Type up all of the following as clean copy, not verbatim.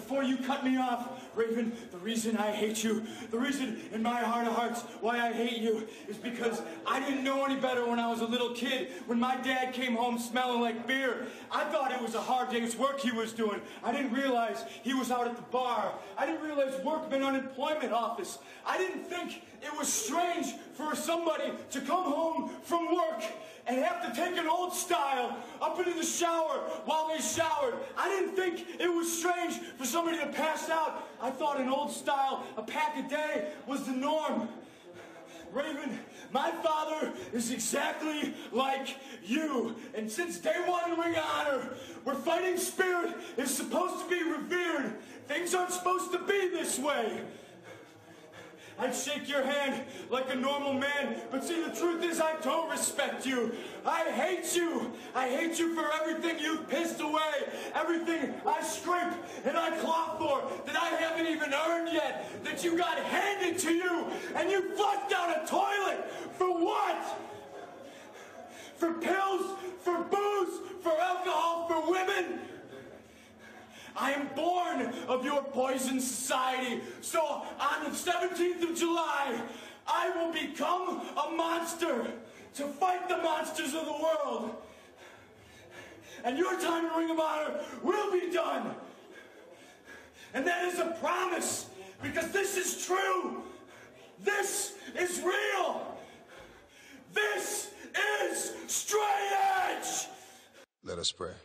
before you cut me off, Raven, the reason I hate you, the reason in my heart of hearts why I hate you is because I didn't know any better when I was a little kid. When my dad came home smelling like beer, I thought it was a hard day's work he was doing. I didn't realize he was out at the bar. I didn't realize work meant unemployment office. I didn't think it was strange for somebody to come home from work and have to take an old style up into the shower while they showered. I didn't think it was strange for somebody to pass out. I thought an old style, a pack a day, was the norm. Raven, my father is exactly like you. And since day one in Ring of Honor, where fighting spirit is supposed to be revered, things aren't supposed to be this way. I'd shake your hand like a normal man, but see, the truth is I don't respect you. I hate you. I hate you for everything you've pissed away, everything I scrape and I claw for that I haven't even earned yet, that you got handed to you, and you flushed down a toilet. For what? For pills, for booze, for alcohol, for women? I am born of your poison society, so on the 17th of July, I will become a monster to fight the monsters of the world. And your time in Ring of Honor will be done. And that is a promise, because this is true. This is real. This is straight edge. Let us pray.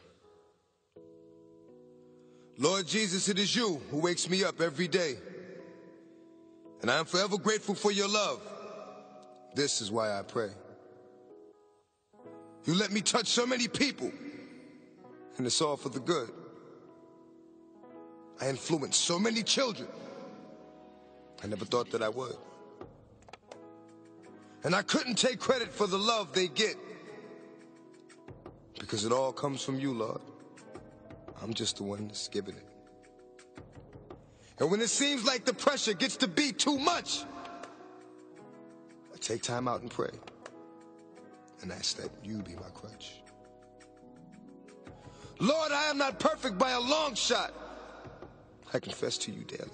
Lord Jesus, it is you who wakes me up every day, and I am forever grateful for your love. This is why I pray. You let me touch so many people, and it's all for the good. I influenced so many children. I never thought that I would. And I couldn't take credit for the love they get, because it all comes from you, Lord. I'm just the one that's giving it. And when it seems like the pressure gets to be too much, I take time out and pray and ask that you be my crutch. Lord, I am not perfect by a long shot. I confess to you daily.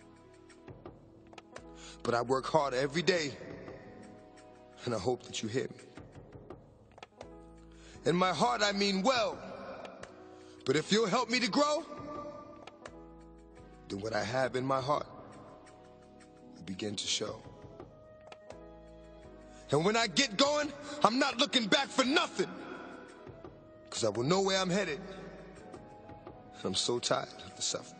But I work hard every day, and I hope that you hear me. In my heart, I mean well. But if you'll help me to grow, then what I have in my heart will begin to show. And when I get going, I'm not looking back for nothing, because I will know where I'm headed. And I'm so tired of the suffering.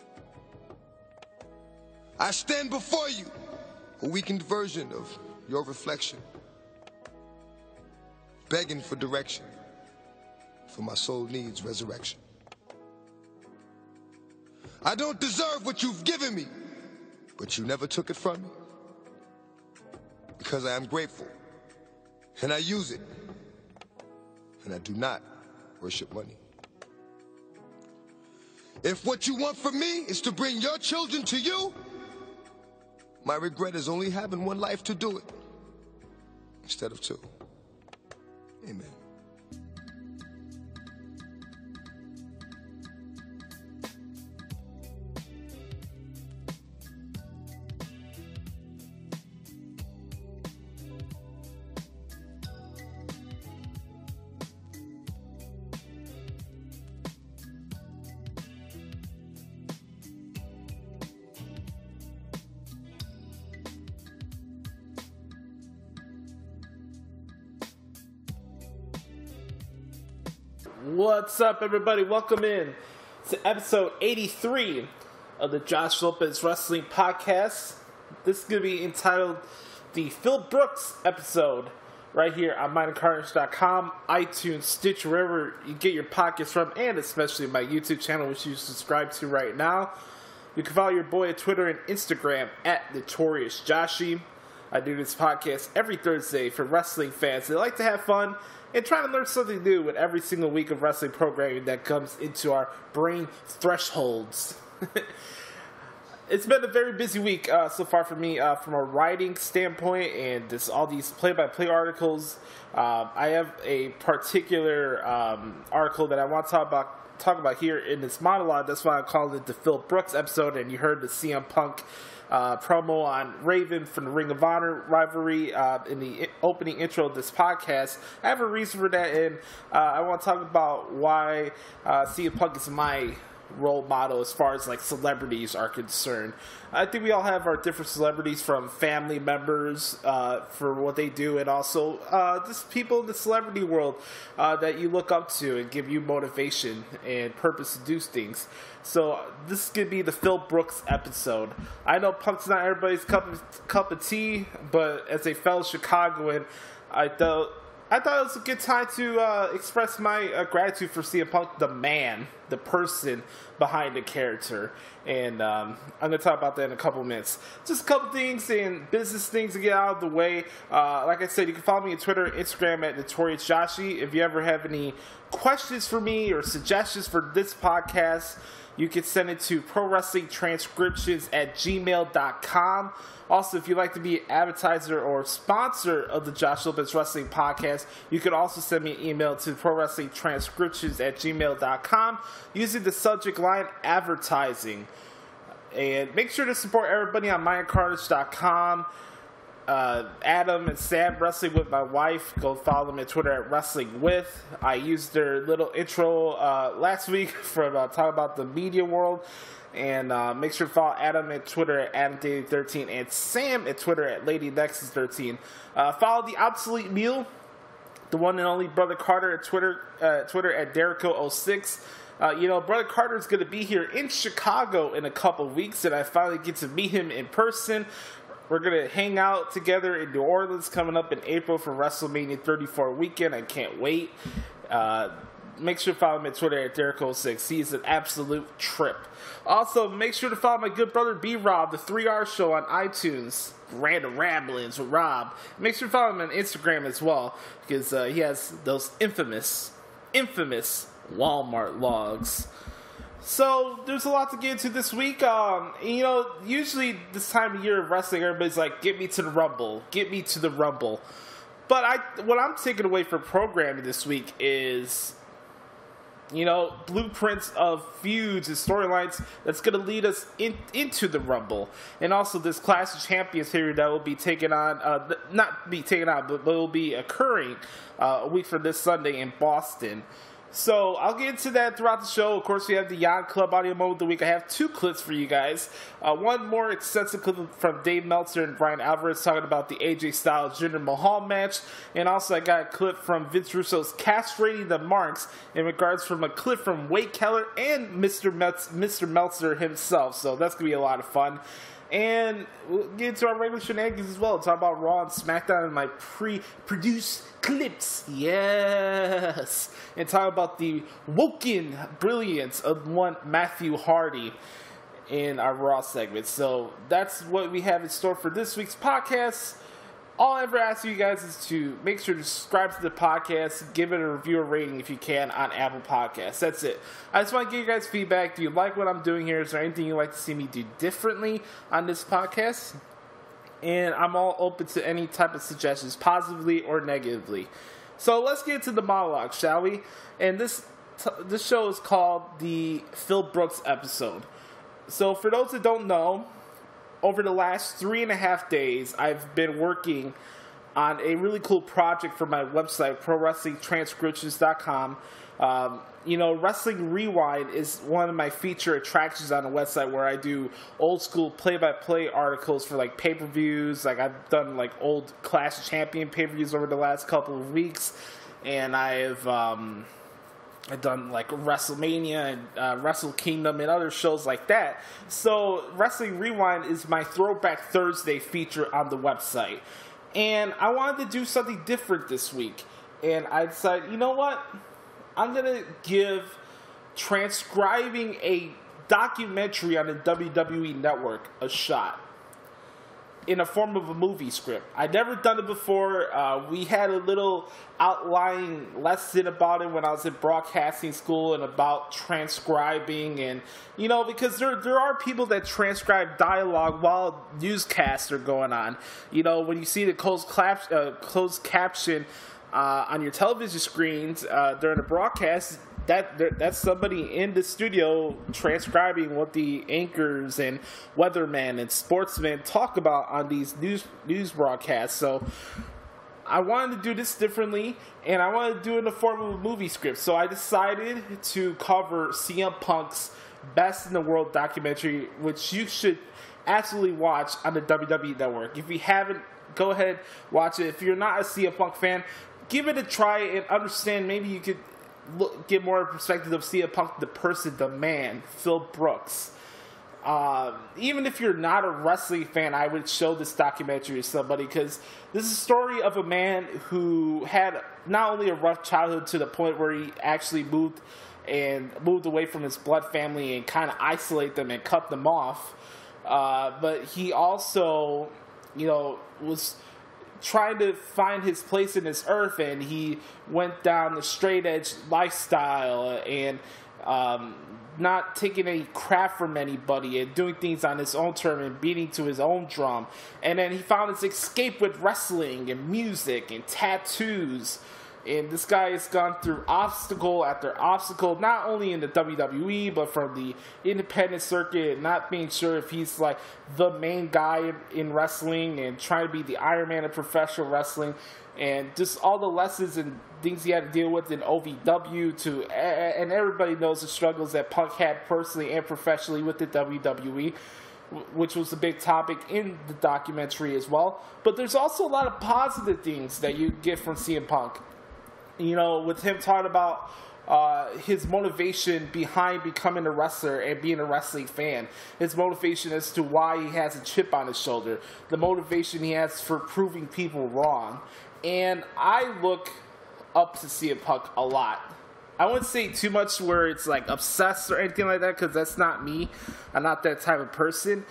I stand before you, a weakened version of your reflection, begging for direction. For my soul needs resurrection. I don't deserve what you've given me, but you never took it from me. Because I am grateful, and I use it, and I do not worship money. If what you want from me is to bring your children to you, my regret is only having one life to do it, instead of two. Amen. What's up, everybody? Welcome in to episode 83 of the Josh Lopez Wrestling Podcast. This is going to be entitled the Phil Brooks episode right here on MindandCarnage.com, iTunes, Stitch, wherever you get your podcasts from, and especially my YouTube channel, which you subscribe to right now. You can follow your boy on Twitter and Instagram at NotoriousJoshi. I do this podcast every Thursday for wrestling fans that like to have fun and trying to learn something new with every single week of wrestling programming that comes into our brain thresholds. It's been a very busy week so far for me from a writing standpoint, and all these play-by-play articles. I have a particular article that I want to talk about here in this monologue. That's why I called it the Phil Brooks episode, and you heard the CM Punk promo on Raven from the Ring of Honor rivalry in the opening intro of this podcast. I have a reason for that, and I want to talk about why CM Punk is my role model as far as like celebrities are concerned. I think we all have our different celebrities, from family members for what they do, and also just people in the celebrity world that you look up to and give you motivation and purpose to do things. So this could be the Phil Brooks episode. I know Punk's not everybody's cup of tea, but as a fellow Chicagoan, I thought it was a good time to express my gratitude for CM Punk, the man, the person behind the character. And I'm going to talk about that in a couple minutes. Just a couple things and business things to get out of the way. Like I said, you can follow me on Twitter and Instagram at NotoriousJoshi. If you ever have any questions for me or suggestions for this podcast, you can send it to prowrestlingtranscriptions@gmail.com. Also, if you'd like to be an advertiser or sponsor of the Josh Lopez Wrestling Podcast, you can also send me an email to prowrestlingtranscriptions@gmail.com using the subject line advertising. And make sure to support everybody on MindCarnage.com. Adam and Sam Wrestling With My Wife, go follow them on Twitter at Wrestling With. I used their little intro last week from talking about the media world. And make sure to follow Adam at Twitter at AdamDaily13 and Sam at Twitter at LadyNexus13. Follow the Obsolete Mule, the one and only Brother Carter at Twitter at Derico06. Brother Carter is going to be here in Chicago in a couple weeks, and I finally get to meet him in person. We're going to hang out together in New Orleans coming up in April for WrestleMania 34 weekend. I can't wait. Make sure to follow him at Twitter at Derico06. He is an absolute trip. Also, make sure to follow my good brother B-Rob, the 3R Show on iTunes. Random Ramblings with Rob. Make sure to follow him on Instagram as well, because he has those infamous Walmart logs. So, there's a lot to get into this week. Usually this time of year of wrestling, everybody's like, get me to the Rumble. Get me to the Rumble. But what I'm taking away from programming this week is, blueprints of feuds and storylines that's going to lead us into the Rumble. And also this Clash of Champions period that will be taken on, but will be occurring a week from this Sunday in Boston. So I'll get into that throughout the show. Of course, we have the Yacht Club audio moment of the week. I have 2 clips for you guys. One more extensive clip from Dave Meltzer and Brian Alvarez talking about the AJ Styles Jinder Mahal match. And also I got a clip from Vince Russo's castrating the marks in regards from a clip from Wade Keller and Mr. Meltzer himself. So that's going to be a lot of fun. And we'll get into our regular shenanigans as well. Talk about Raw and SmackDown and my pre-produced clips. Yes. And talk about the woken brilliance of one Matthew Hardy in our Raw segment. So that's what we have in store for this week's podcast. All I ever ask you guys is to make sure to subscribe to the podcast, give it a review or rating if you can on Apple Podcasts. That's it. I just want to give you guys feedback. Do you like what I'm doing here? Is there anything you'd like to see me do differently on this podcast? And I'm all open to any type of suggestions, positively or negatively. So let's get into the monologue, shall we? And this show is called the Phil Brooks episode. So for those that don't know, over the last 3.5 days, I've been working on a really cool project for my website, prowrestlingtranscriptions.com. Wrestling Rewind is one of my feature attractions on the website, where I do old school play-by-play articles for like pay-per-views. Like I've done like old Clash of Champion pay-per-views over the last couple of weeks, and I've done like WrestleMania and Wrestle Kingdom and other shows like that. So Wrestling Rewind is my Throwback Thursday feature on the website. And I wanted to do something different this week. And I decided, you know what? I'm going to give transcribing a documentary on the WWE Network a shot in a form of a movie script. I'd never done it before. We had a little outline lesson about it when I was in broadcasting school and about transcribing, and because there are people that transcribe dialogue while newscasts are going on. When you see the closed caption on your television screens during the broadcast, that's somebody in the studio transcribing what the anchors and weathermen and sportsmen talk about on these news broadcasts. So I wanted to do this differently, and I wanted to do it in the form of a movie script. So I decided to cover CM Punk's Best in the World documentary, which you should absolutely watch on the WWE Network. If you haven't, go ahead, watch it. If you're not a CM Punk fan, give it a try and understand. Maybe you could get more perspective of CM Punk, the person, the man, Phil Brooks. Even if you're not a wrestling fan, I would show this documentary to somebody, because this is a story of a man who had not only a rough childhood to the point where he actually moved away from his blood family and kind of isolate them and cut them off, but he also, was trying to find his place in this earth, and he went down the straight edge lifestyle and not taking any crap from anybody and doing things on his own term and beating to his own drum. And then he found his escape with wrestling and music and tattoos. And this guy has gone through obstacle after obstacle, not only in the WWE, but from the independent circuit, not being sure if he's like the main guy in wrestling and trying to be the Iron Man of professional wrestling, and just all the lessons and things he had to deal with in OVW and everybody knows the struggles that Punk had personally and professionally with the WWE, which was a big topic in the documentary as well. But there's also a lot of positive things that you get from CM Punk. With him talking about his motivation behind becoming a wrestler and being a wrestling fan, his motivation as to why he has a chip on his shoulder, the motivation he has for proving people wrong. And I look up to CM Punk a lot. I wouldn't say too much where it's like obsessed or anything like that, because that's not me. I'm not that type of person.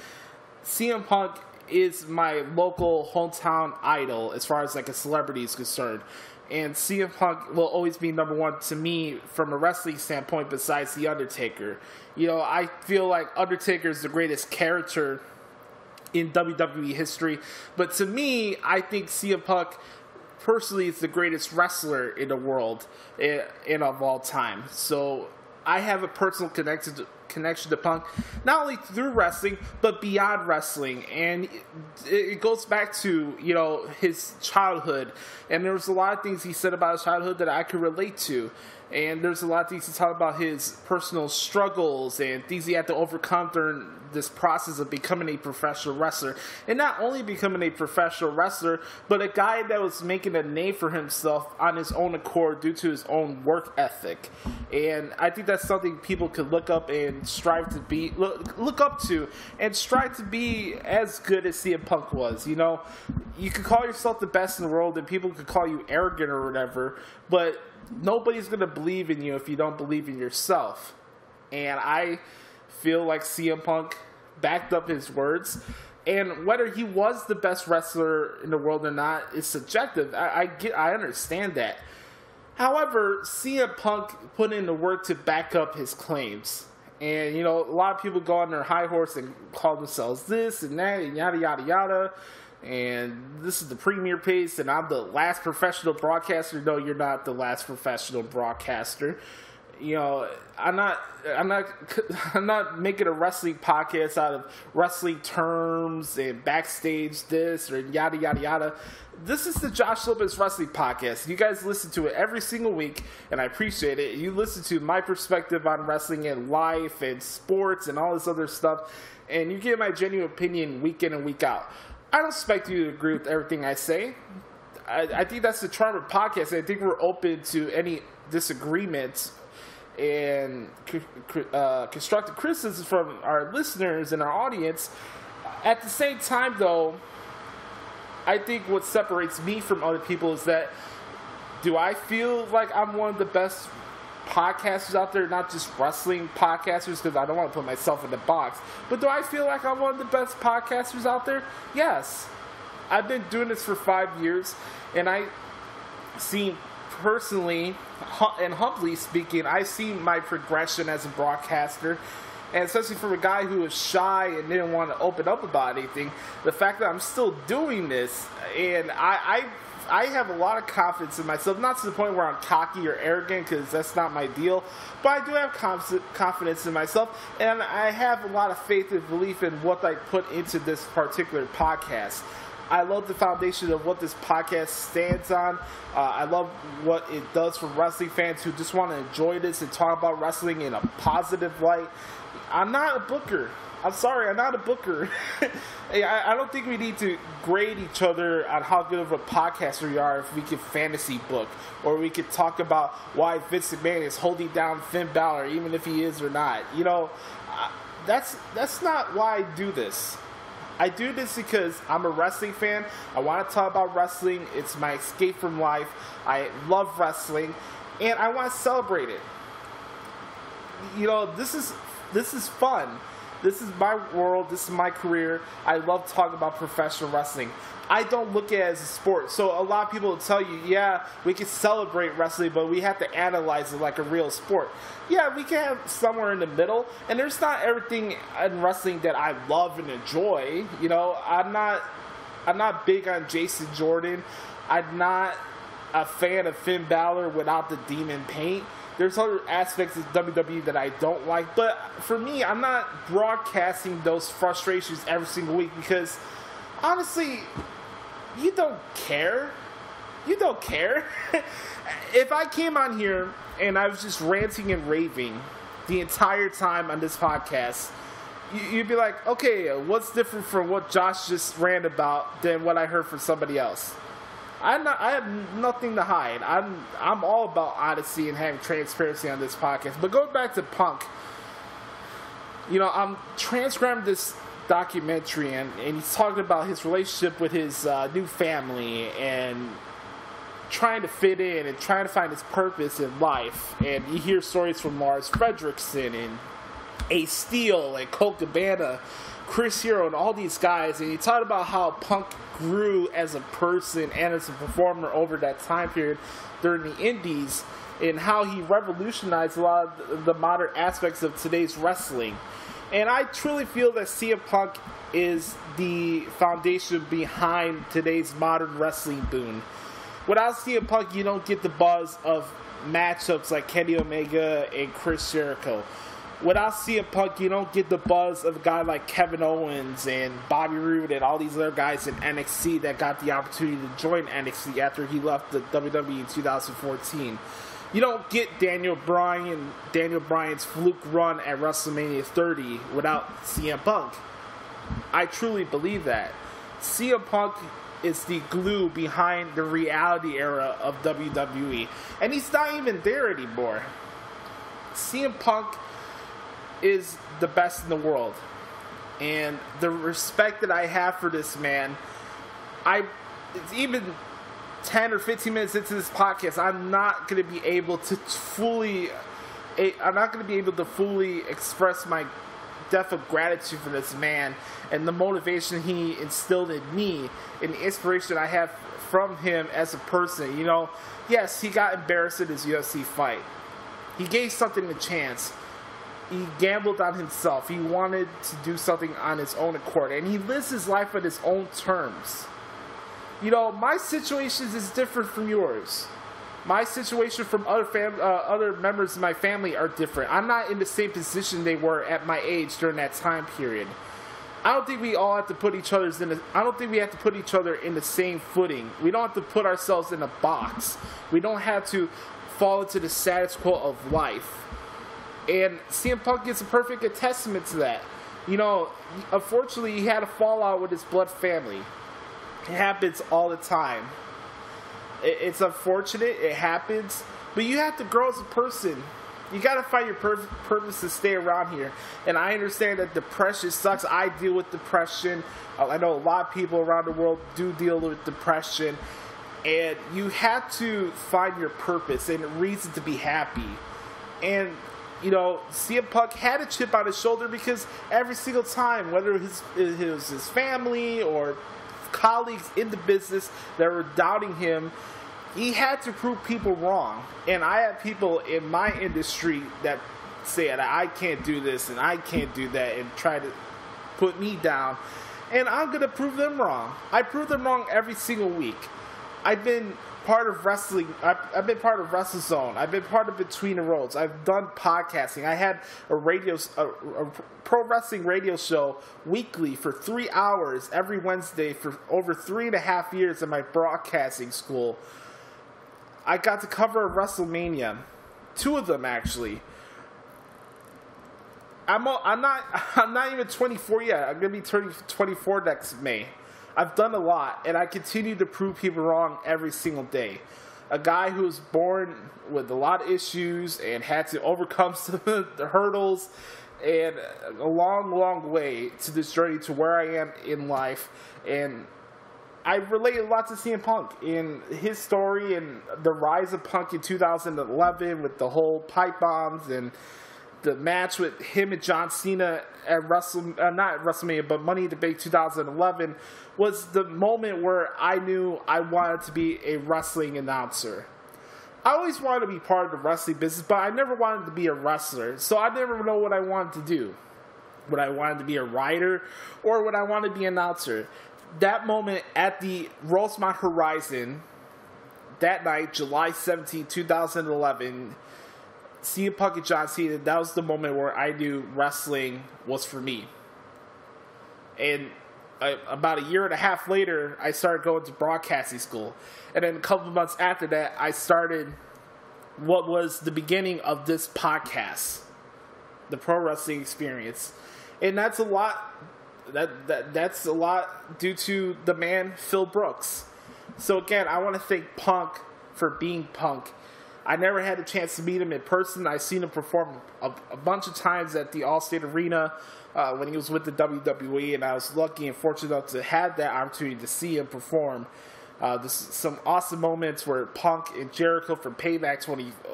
CM Punk is my local hometown idol as far as like a celebrity is concerned. And CM Punk will always be number one to me from a wrestling standpoint besides The Undertaker. I feel like Undertaker is the greatest character in WWE history. But to me, I think CM Punk personally is the greatest wrestler in the world and of all time. So I have a personal connection to Punk, not only through wrestling, but beyond wrestling. And it goes back to, his childhood. And there was a lot of things he said about his childhood that I could relate to. And there's a lot of things he talked about his personal struggles and things he had to overcome during this process of becoming a professional wrestler. And not only becoming a professional wrestler, but a guy that was making a name for himself on his own accord due to his own work ethic. And I think that's something people could look up and strive to be, look up to and strive to be as good as CM Punk was. You could call yourself the best in the world and people could call you arrogant or whatever, but nobody's going to believe in you if you don't believe in yourself. And I feel like CM Punk backed up his words. And whether he was the best wrestler in the world or not is subjective. I understand that. However, CM Punk put in the work to back up his claims. And, a lot of people go on their high horse and call themselves this and that and yada, yada, yada. And this is the premier pace, and I'm the last professional broadcaster. No, you're not the last professional broadcaster. I'm not making a wrestling podcast out of wrestling terms and backstage this or yada yada yada. This is the Josh Lopez Wrestling Podcast. You guys listen to it every single week, and I appreciate it. You listen to my perspective on wrestling and life and sports and all this other stuff, and you get my genuine opinion week in and week out. I don't expect you to agree with everything I say. I think that's the charm of podcasts. I think we're open to any disagreements and constructive criticism from our listeners and our audience. At the same time, though, I think what separates me from other people is that, do I feel like I'm one of the best podcasters out there, not just wrestling podcasters, because I don't want to put myself in the box, but do I feel like I'm one of the best podcasters out there? Yes. I've been doing this for 5 years, and I see personally, and humbly speaking, I've seen my progression as a broadcaster, and especially from a guy who was shy and didn't want to open up about anything, the fact that I'm still doing this, and I I have a lot of confidence in myself, not to the point where I'm cocky or arrogant, because that's not my deal, but I do have confidence in myself, and I have a lot of faith and belief in what I put into this particular podcast. I love the foundation of what this podcast stands on. I love what it does for wrestling fans who just want to enjoy this and talk about wrestling in a positive light. I'm not a booker. I'm sorry, I'm not a booker. I don't think we need to grade each other on how good of a podcaster we are if we can fantasy book, or we could talk about why Vince McMahon is holding down Finn Balor, even if he is or not. You know, that's not why I do this. I do this because I'm a wrestling fan. I want to talk about wrestling. It's my escape from life. I love wrestling, and I want to celebrate it. You know, this is fun. This is my world. This is my career. I love talking about professional wrestling. I don't look at it as a sport. So a lot of people will tell you, yeah, we can celebrate wrestling, but we have to analyze it like a real sport. Yeah, we can have somewhere in the middle. And there's not everything in wrestling that I love and enjoy. You know, I'm not big on Jason Jordan. I'm not a fan of Finn Balor without the demon paint. There's other aspects of WWE that I don't like, but for me, I'm not broadcasting those frustrations every single week because, honestly, you don't care. You don't care. If I came on here and I was just ranting and raving the entire time on this podcast, you'd be like, okay, what's different from what Josh just ran about than what I heard from somebody else? I have nothing to hide. I'm all about honesty and having transparency on this podcast. But going back to Punk, you know, I'm transcribing this documentary, and he's talking about his relationship with his new family and trying to fit in and trying to find his purpose in life. And you hear stories from Lars Fredrickson and Ace Steel and Colt Cabana, Chris Hero, and all these guys, and he talked about how Punk grew as a person and as a performer over that time period during the Indies, and how he revolutionized a lot of the modern aspects of today's wrestling. And I truly feel that CM Punk is the foundation behind today's modern wrestling boom. Without CM Punk, you don't get the buzz of matchups like Kenny Omega and Chris Jericho. Without CM Punk, you don't get the buzz of a guy like Kevin Owens and Bobby Roode and all these other guys in NXT that got the opportunity to join NXT after he left the WWE in 2014. You don't get Daniel Bryan's fluke run at WrestleMania 30 without CM Punk. I truly believe that. CM Punk is the glue behind the reality era of WWE. And he's not even there anymore. CM Punk is the best in the world, and the respect that I have for this man, it's even 10 or 15 minutes into this podcast, I'm not going to be able to fully express my depth of gratitude for this man and the motivation he instilled in me and the inspiration I have from him as a person. You know, yes, he got embarrassed in his UFC fight. He gave something a chance. He gambled on himself. He wanted to do something on his own accord. And he lives his life on his own terms. You know, my situation is different from yours. My situation from other members of my family are different. I'm not in the same position they were at my age during that time period. I don't think we all have to put each other in the same footing. We don't have to put ourselves in a box. We don't have to fall into the status quo of life. And CM Punk is a perfect testament to that. You know, unfortunately, he had a fallout with his blood family. It happens all the time. It's unfortunate. It happens. But you have to grow as a person. You got to find your purpose to stay around here. And I understand that depression sucks. I deal with depression. I know a lot of people around the world do deal with depression. And you have to find your purpose and a reason to be happy. And you know, CM Punk had a chip on his shoulder because every single time, whether it was his family or colleagues in the business that were doubting him, he had to prove people wrong. And I have people in my industry that say that I can't do this and I can't do that and try to put me down. And I'm going to prove them wrong. I prove them wrong every single week. I've been part of wrestling. I've been part of WrestleZone. I've been part of Between the Roads. I've done podcasting. I had a pro wrestling radio show weekly for 3 hours every Wednesday for over 3.5 years at my broadcasting school. I got to cover WrestleMania, 2 of them actually. I'm not even 24 yet. I'm gonna be turning 24 next May. I've done a lot, and I continue to prove people wrong every single day. A guy who was born with a lot of issues and had to overcome some of the hurdles and a long, long way to this journey to where I am in life. And I relate a lot to CM Punk in his story and the rise of Punk in 2011 with the whole pipe bombs and the match with him and John Cena at not at WrestleMania, but Money in the Bank 2011 was the moment where I knew I wanted to be a wrestling announcer. I always wanted to be part of the wrestling business, but I never wanted to be a wrestler, so I never know what I wanted to do. Would I wanted to be a writer, or would I want to be an announcer? That moment at the Rosemont Horizon, that night, July 17, 2011, CM Punk and John Cena, that was the moment where I knew wrestling was for me. And about 1.5 years later, I started going to broadcasting school. And then a couple of months after that, I started what was the beginning of this podcast, the Pro Wrestling Experience. And that's a lot. That's a lot due to the man, Phil Brooks. So again, I want to thank Punk for being Punk. I never had a chance to meet him in person. I've seen him perform a bunch of times at the Allstate Arena when he was with the WWE, and I was lucky and fortunate enough to have that opportunity to see him perform. There's some awesome moments where Punk and Jericho from Payback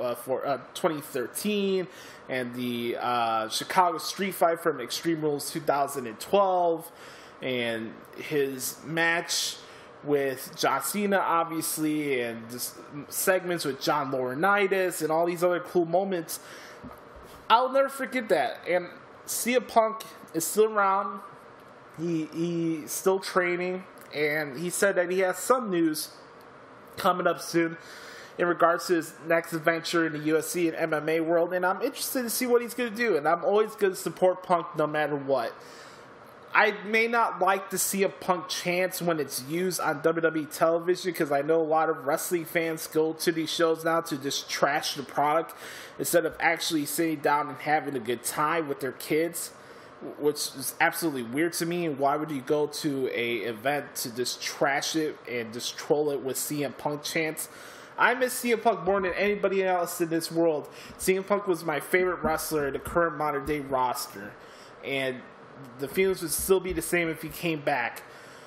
2013 and the Chicago Street Fight from Extreme Rules 2012 and his match with John Cena, obviously, and just segments with John Laurinaitis and all these other cool moments. I'll never forget that. And CM Punk is still around. He's still training, and he said that he has some news coming up soon in regards to his next adventure in the UFC and MMA world, and I'm interested to see what he's going to do, and I'm always going to support Punk no matter what. I may not like to see a Punk chance when it's used on WWE television because I know a lot of wrestling fans go to these shows now to just trash the product instead of actually sitting down and having a good time with their kids, which is absolutely weird to me. And why would you go to a event to just trash it and just troll it with CM Punk chants? I miss CM Punk more than anybody else in this world. CM Punk was my favorite wrestler in the current modern day roster, and the feelings would still be the same if he came back.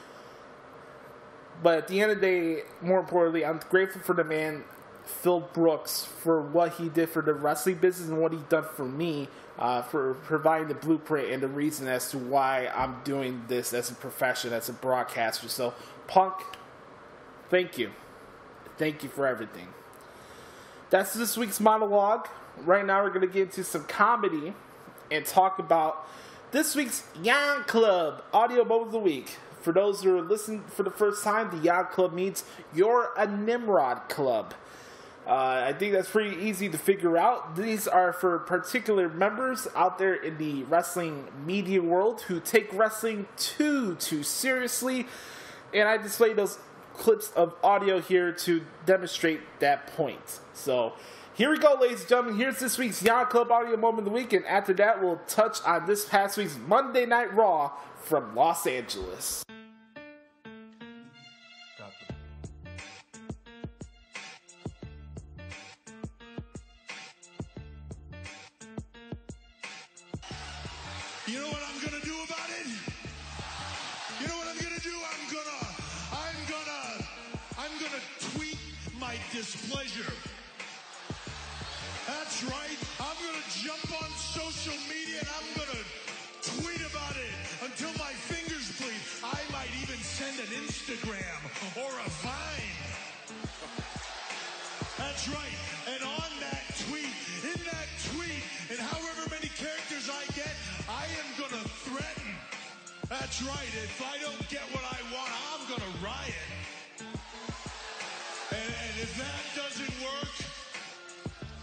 But at the end of the day, more importantly, I'm grateful for the man, Phil Brooks, for what he did for the wrestling business and what he done for me, for providing the blueprint and the reason as to why I'm doing this as a profession, as a broadcaster. So, Punk, thank you. Thank you for everything. That's this week's monologue. Right now, we're going to get into some comedy and talk about this week's Yacht Club audio moment of the week. For those who are listening for the first time, the Yacht Club means You're a Nimrod Club. I think that's pretty easy to figure out. These are for particular members out there in the wrestling media world who take wrestling too seriously. And I display those clips of audio here to demonstrate that point. So, here we go, ladies and gentlemen. Here's this week's Yacht Club audio moment of the week, and after that, we'll touch on this past week's Monday Night Raw from Los Angeles. You know what I'm gonna do about it? You know what I'm gonna do? I'm gonna tweet my displeasure. That's right. I'm going to jump on social media and I'm going to tweet about it until my fingers bleed. I might even send an Instagram or a Vine. That's right. And on that tweet, in that tweet, and however many characters I get, I am going to threaten. That's right. If I don't get what I want, I'm going to riot.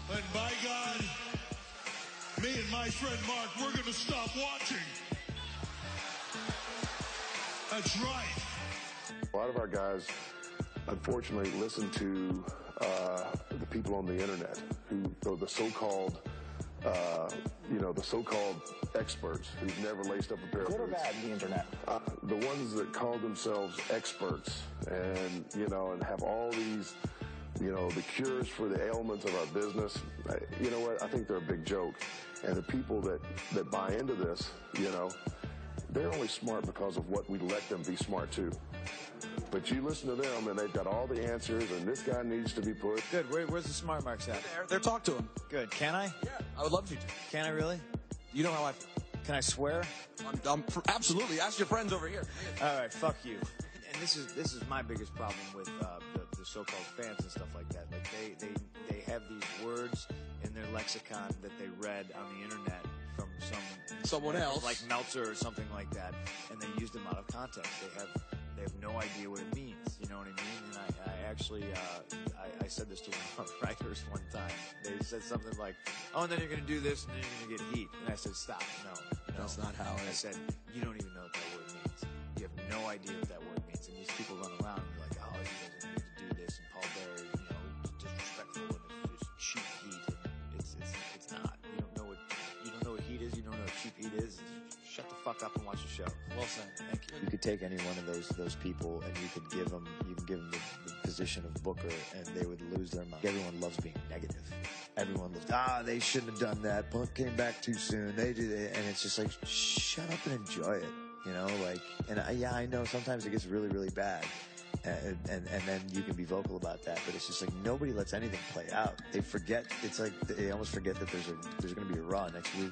And by God, me and my friend Mark, we're going to stop watching. That's right. A lot of our guys, unfortunately, listen to the people on the internet who, the so-called, the so-called experts who've never laced up a pair of boots. Good or bad, the internet? The ones that call themselves experts and, and have all these, the cures for the ailments of our business. You know what? I think they're a big joke. And the people that buy into this, they're only smart because of what we let them be smart too. But you listen to them, and they've got all the answers, and this guy needs to be put. Good. Where's the smart marks at? There, talk to him. Good. Can I? Yeah, I would love you to. Can I really? You know how I feel. Can I swear? Absolutely. Ask your friends over here. All right, fuck you. And this is my biggest problem with the so-called fans and stuff like that. Like they have these words in their lexicon that they read on the internet from someone else, like Meltzer or something like that, and they use them out of context. They have no idea what it means. You know what I mean? And I actually I said this to one of our writers one time. They said something like, "Oh, and then you're going to do this, and then you're going to get heat." And I said, "Stop! No, that's not how it is." I said, "You don't even know what that word means. You have no idea what that word means." And these people run around and be like, "Oh, you guys need to do this," and Paul Bear, disrespectful, and it's just cheap heat. And it's not. You don't know what heat is. You don't know what cheap heat is. Shut the fuck up and watch the show. Well said. Thank you. You could take any one of those people and you can give them the position of Booker, and they would lose their mind. Everyone loves being negative. Everyone loves, they shouldn't have done that. Punk came back too soon. They did it. And it's just like, shut up and enjoy it. I know sometimes it gets really, really bad. And then you can be vocal about that, but it's just like nobody lets anything play out. They forget. It's like they almost forget that there's going to be a Raw next week.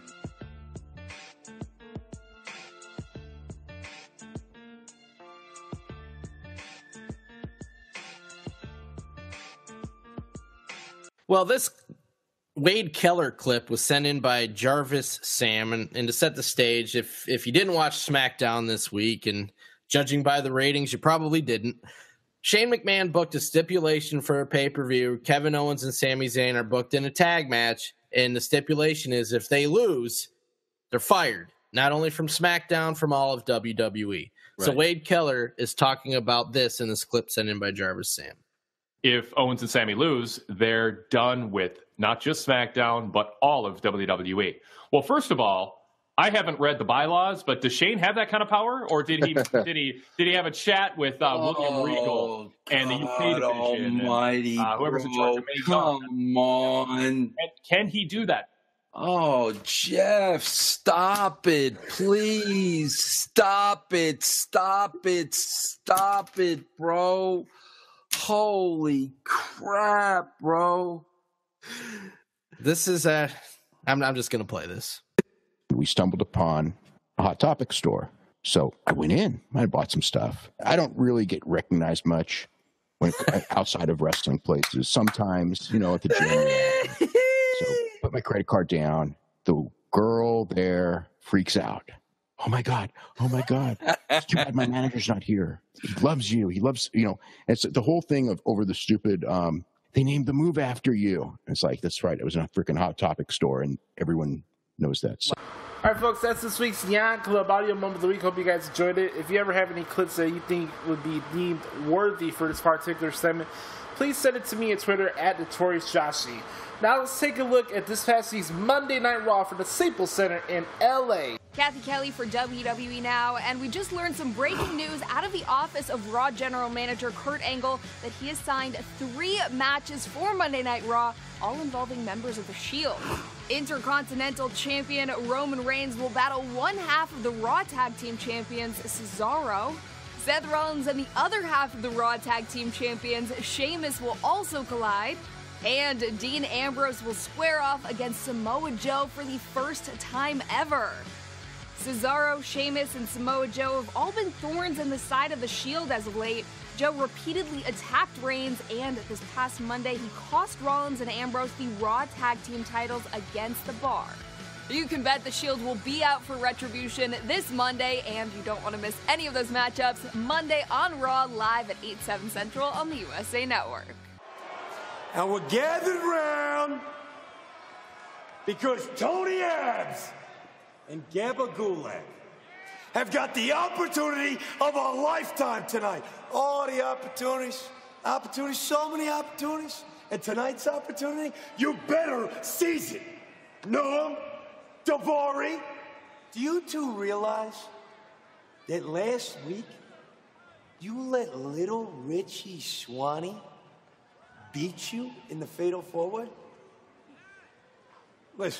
Well, this Wade Keller clip was sent in by Jarvis Sam, and to set the stage, if you didn't watch SmackDown this week, and judging by the ratings, you probably didn't, Shane McMahon booked a stipulation for a pay-per-view. Kevin Owens and Sami Zayn are booked in a tag match, and the stipulation is if they lose, they're fired, not only from SmackDown, from all of WWE. Right. So Wade Keller is talking about this in this clip sent in by Jarvis Sam. If Owens and Sami lose, they're done with not just SmackDown, but all of WWE. Well, first of all, I haven't read the bylaws, but does Shane have that kind of power, or did he did he have a chat with William Regal and the UK division? Almighty, and, whoever's in charge of come on! Can he do that? Oh, Jeff, stop it, please! Stop it! Bro! Holy crap, bro! This is I'm just gonna play this. We stumbled upon a Hot Topic store. So I went in. I bought some stuff. I don't really get recognized much when outside of wrestling places. Sometimes, at the gym. So put my credit card down. The girl there freaks out. Oh my God. It's too bad my manager's not here. He loves you. He loves, it's the whole thing of over the stupid, they named the move after you. And it's like, that's right. It was in a freaking Hot Topic store and everyone knows that. So. All right, folks, that's this week's Yacht Club Audio Moment of the Week. Hope you guys enjoyed it. If you ever have any clips that you think would be deemed worthy for this particular segment, please send it to me at Twitter at NotoriousJoshi. Now let's take a look at this past week's Monday Night Raw for the Staples Center in LA. Kathy Kelly for WWE Now, and we just learned some breaking news out of the office of Raw General Manager Kurt Angle that he has signed 3 matches for Monday Night Raw, all involving members of the Shield. Intercontinental Champion Roman Reigns will battle one half of the Raw Tag Team Champions, Cesaro. Seth Rollins and the other half of the Raw Tag Team Champions, Sheamus, will also collide. And Dean Ambrose will square off against Samoa Joe for the first time ever. Cesaro, Sheamus, and Samoa Joe have all been thorns in the side of the Shield as of late. Joe repeatedly attacked Reigns, and this past Monday he cost Rollins and Ambrose the Raw Tag Team titles against the Bar. You can bet the Shield will be out for Retribution this Monday, and you don't want to miss any of those matchups Monday on Raw, live at 8/7 Central on the USA Network. And we're gathered round Because Tony Abs and Gabba Gulag have got the opportunity of a lifetime tonight. All the opportunities, so many opportunities. And tonight's opportunity, you better seize it. Noam, Davari, do you two realize that last week you let little Richie Swanee beat you in the Fatal 4-Way? Listen,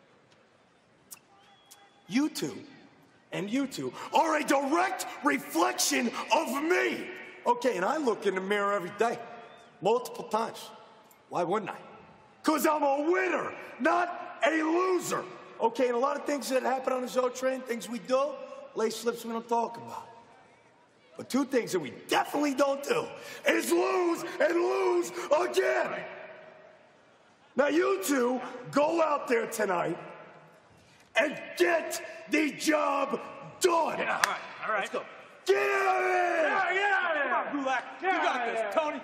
you two are a direct reflection of me. Okay, and I look in the mirror every day, multiple times. Why wouldn't I? Because I'm a winner, not a loser. Okay, and a lot of things that happen on the Zo train, things we do, lay slips we don't talk about. But two things that we definitely don't do is lose and lose again. Now you two go out there tonight and get the job done. Yeah, all right. Let's go. Get out of here! Yeah, get out of here! Come on, Gulak. You got this, Tony.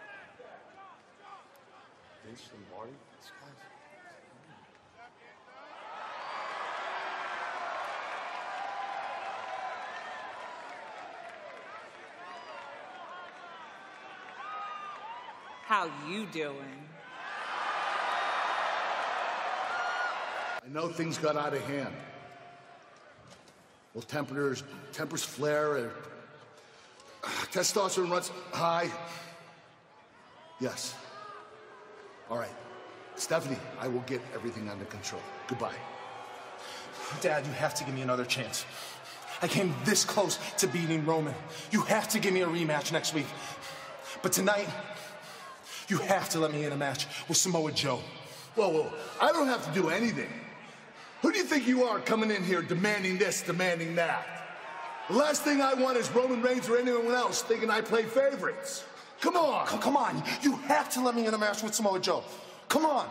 Vince Lombardi, this guy's... How you doing? I know things got out of hand. Well, tempers flare, and testosterone runs high. Yes. All right. Stephanie, I will get everything under control. Goodbye. Dad, you have to give me another chance. I came this close to beating Roman. You have to give me a rematch next week. But tonight, you have to let me in a match with Samoa Joe. Whoa. I don't have to do anything. Who do you think you are coming in here demanding this, demanding that? The last thing I want is Roman Reigns or anyone else thinking I play favorites. Come on. Come on. You have to let me in a match with Samoa Joe. Come on.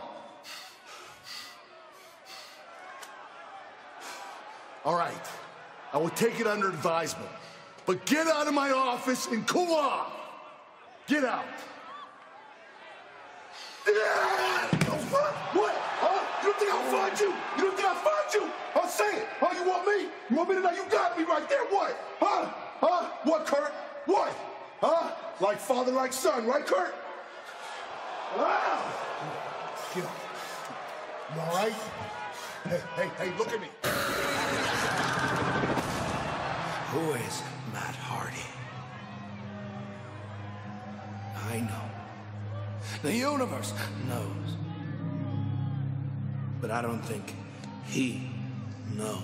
All right. I will take it under advisement. But get out of my office and cool off. Get out. What? Huh? You don't think I'll find you? You don't think I'll find you? I'll say it. Huh? You want me? You want me to know? You got me right there. What? Huh? What, Kurt? What? Huh? Like father, like son, right, Kurt? Wow. Get up. You all right? Hey, look at me. Who is Matt Hardy? I know. The universe knows. But I don't think he knows.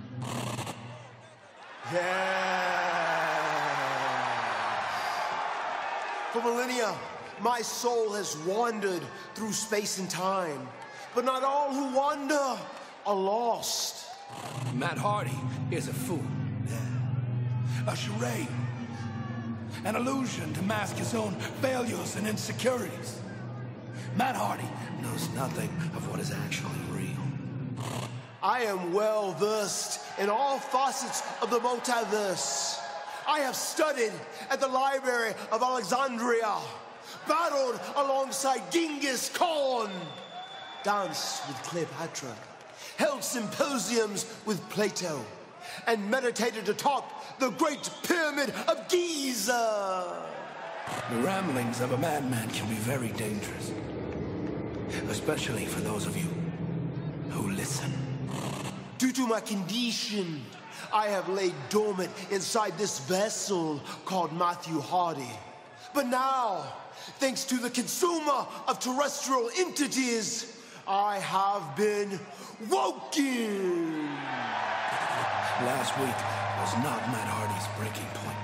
For millennia, my soul has wandered through space and time. But not all who wander are lost. Matt Hardy is a fool. A charade. An illusion to mask his own failures and insecurities. Matt Hardy knows nothing of what is actually real. I am well versed in all facets of the multiverse. I have studied at the Library of Alexandria, battled alongside Genghis Khan, danced with Cleopatra, held symposiums with Plato, and meditated atop the Great Pyramid of Giza. The ramblings of a madman can be very dangerous, especially for those of you who listen. Due to my condition, I have laid dormant inside this vessel called Matthew Hardy. But now, thanks to the consumer of terrestrial entities, I have been woken. Last week was not Matt Hardy's breaking point.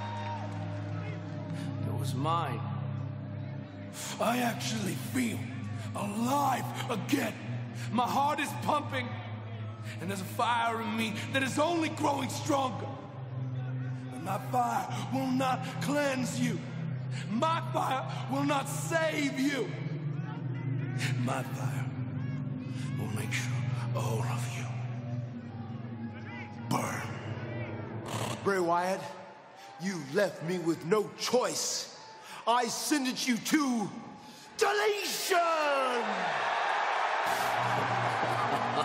It was mine. I actually feel alive again. My heart is pumping, and there's a fire in me that is only growing stronger. But my fire will not cleanse you. My fire will not save you. My fire will make sure all of you burn. Bray Wyatt, you left me with no choice. I sentence you to deletion!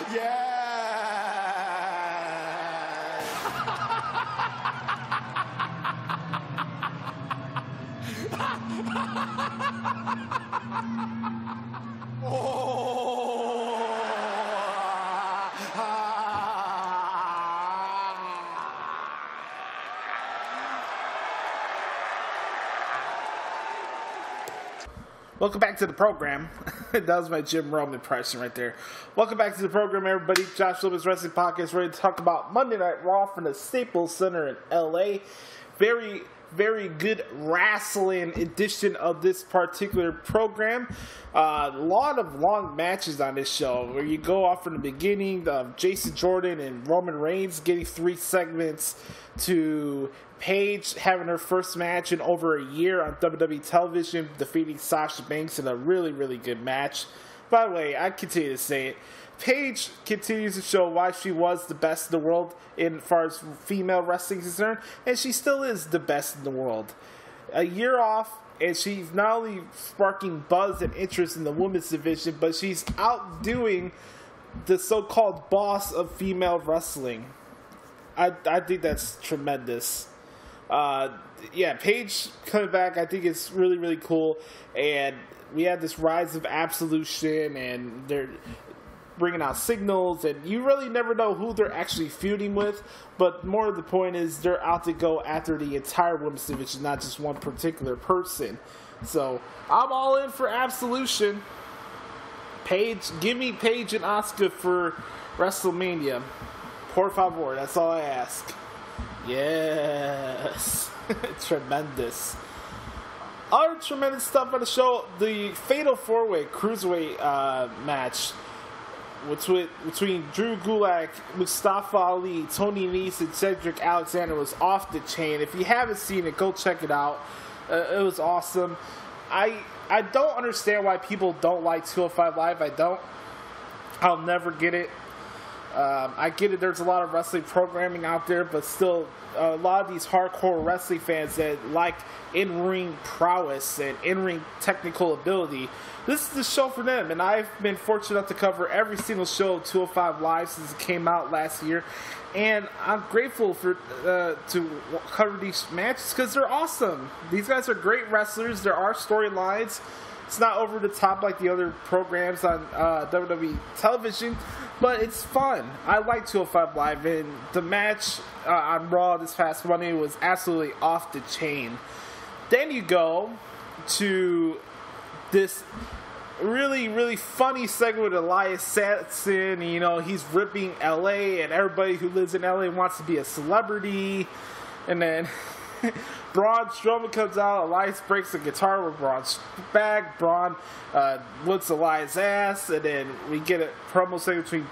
Welcome back to the program. That was my Jim Rome impression right there. Welcome back to the program, everybody. Josh Lopez Wrestling Podcast, ready to talk about Monday Night Raw from the Staples Center in LA. Very, very good wrestling edition of this particular program. A lot of long matches on this show, where you go off from the beginning of Jason Jordan and Roman Reigns getting 3 segments, to Paige having her first match in over a year on WWE television, defeating Sasha Banks in a really, really good match. By the way, I continue to say it. Paige continues to show why she was the best in the world as far as female wrestling is concerned, and she still is the best in the world. A year off, and she's not only sparking buzz and interest in the women's division, but she's outdoing the so-called boss of female wrestling. I think that's tremendous. Paige coming back, I think it's really, really cool. And we had this rise of Absolution, and they're bringing out signals, and you really never know who they're actually feuding with. But more of the point is they're out to go after the entire women's division, not just one particular person. So I'm all in for Absolution. Paige, give me Paige and Asuka for WrestleMania. Por favor, that's all I ask. Yes. Tremendous. Other tremendous stuff on the show, the Fatal 4-Way Cruiserweight match between Drew Gulak, Mustafa Ali, Tony Nese, and Cedric Alexander was off the chain. If you haven't seen it, go check it out. It was awesome. I don't understand why people don't like 205 Live. I don't. I'll never get it. I get it, there's a lot of wrestling programming out there, but still, a lot of these hardcore wrestling fans that like in-ring prowess and in-ring technical ability, this is the show for them. And I've been fortunate enough to cover every single show of 205 Live since it came out last year. And I'm grateful for to cover these matches because they're awesome. These guys are great wrestlers. There are storylines. It's not over the top like the other programs on WWE television, but it's fun. I like 205 Live, and the match on Raw this past Monday was absolutely off the chain. Then you go to this really, really funny segment with Elias Sampson. You know, he's ripping LA, and everybody who lives in LA wants to be a celebrity. And then Braun Strowman comes out. Elias breaks the guitar with Braun's back. Braun whoops Elias' ass, and then we get a promo segment between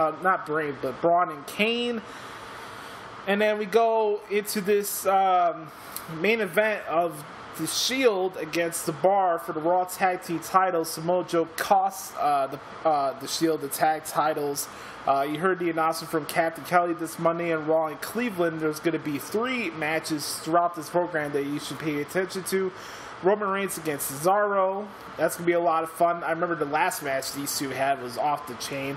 Braun and Kane. And then we go into this main event of the Shield against the Bar for the Raw Tag Team titles. Samoa Joe costs the Shield the tag titles. You heard the announcement from Captain Kelly this Monday in Raw in Cleveland. There's going to be 3 matches throughout this program that you should pay attention to. Roman Reigns against Cesaro. That's going to be a lot of fun. I remember the last match these two had was off the chain.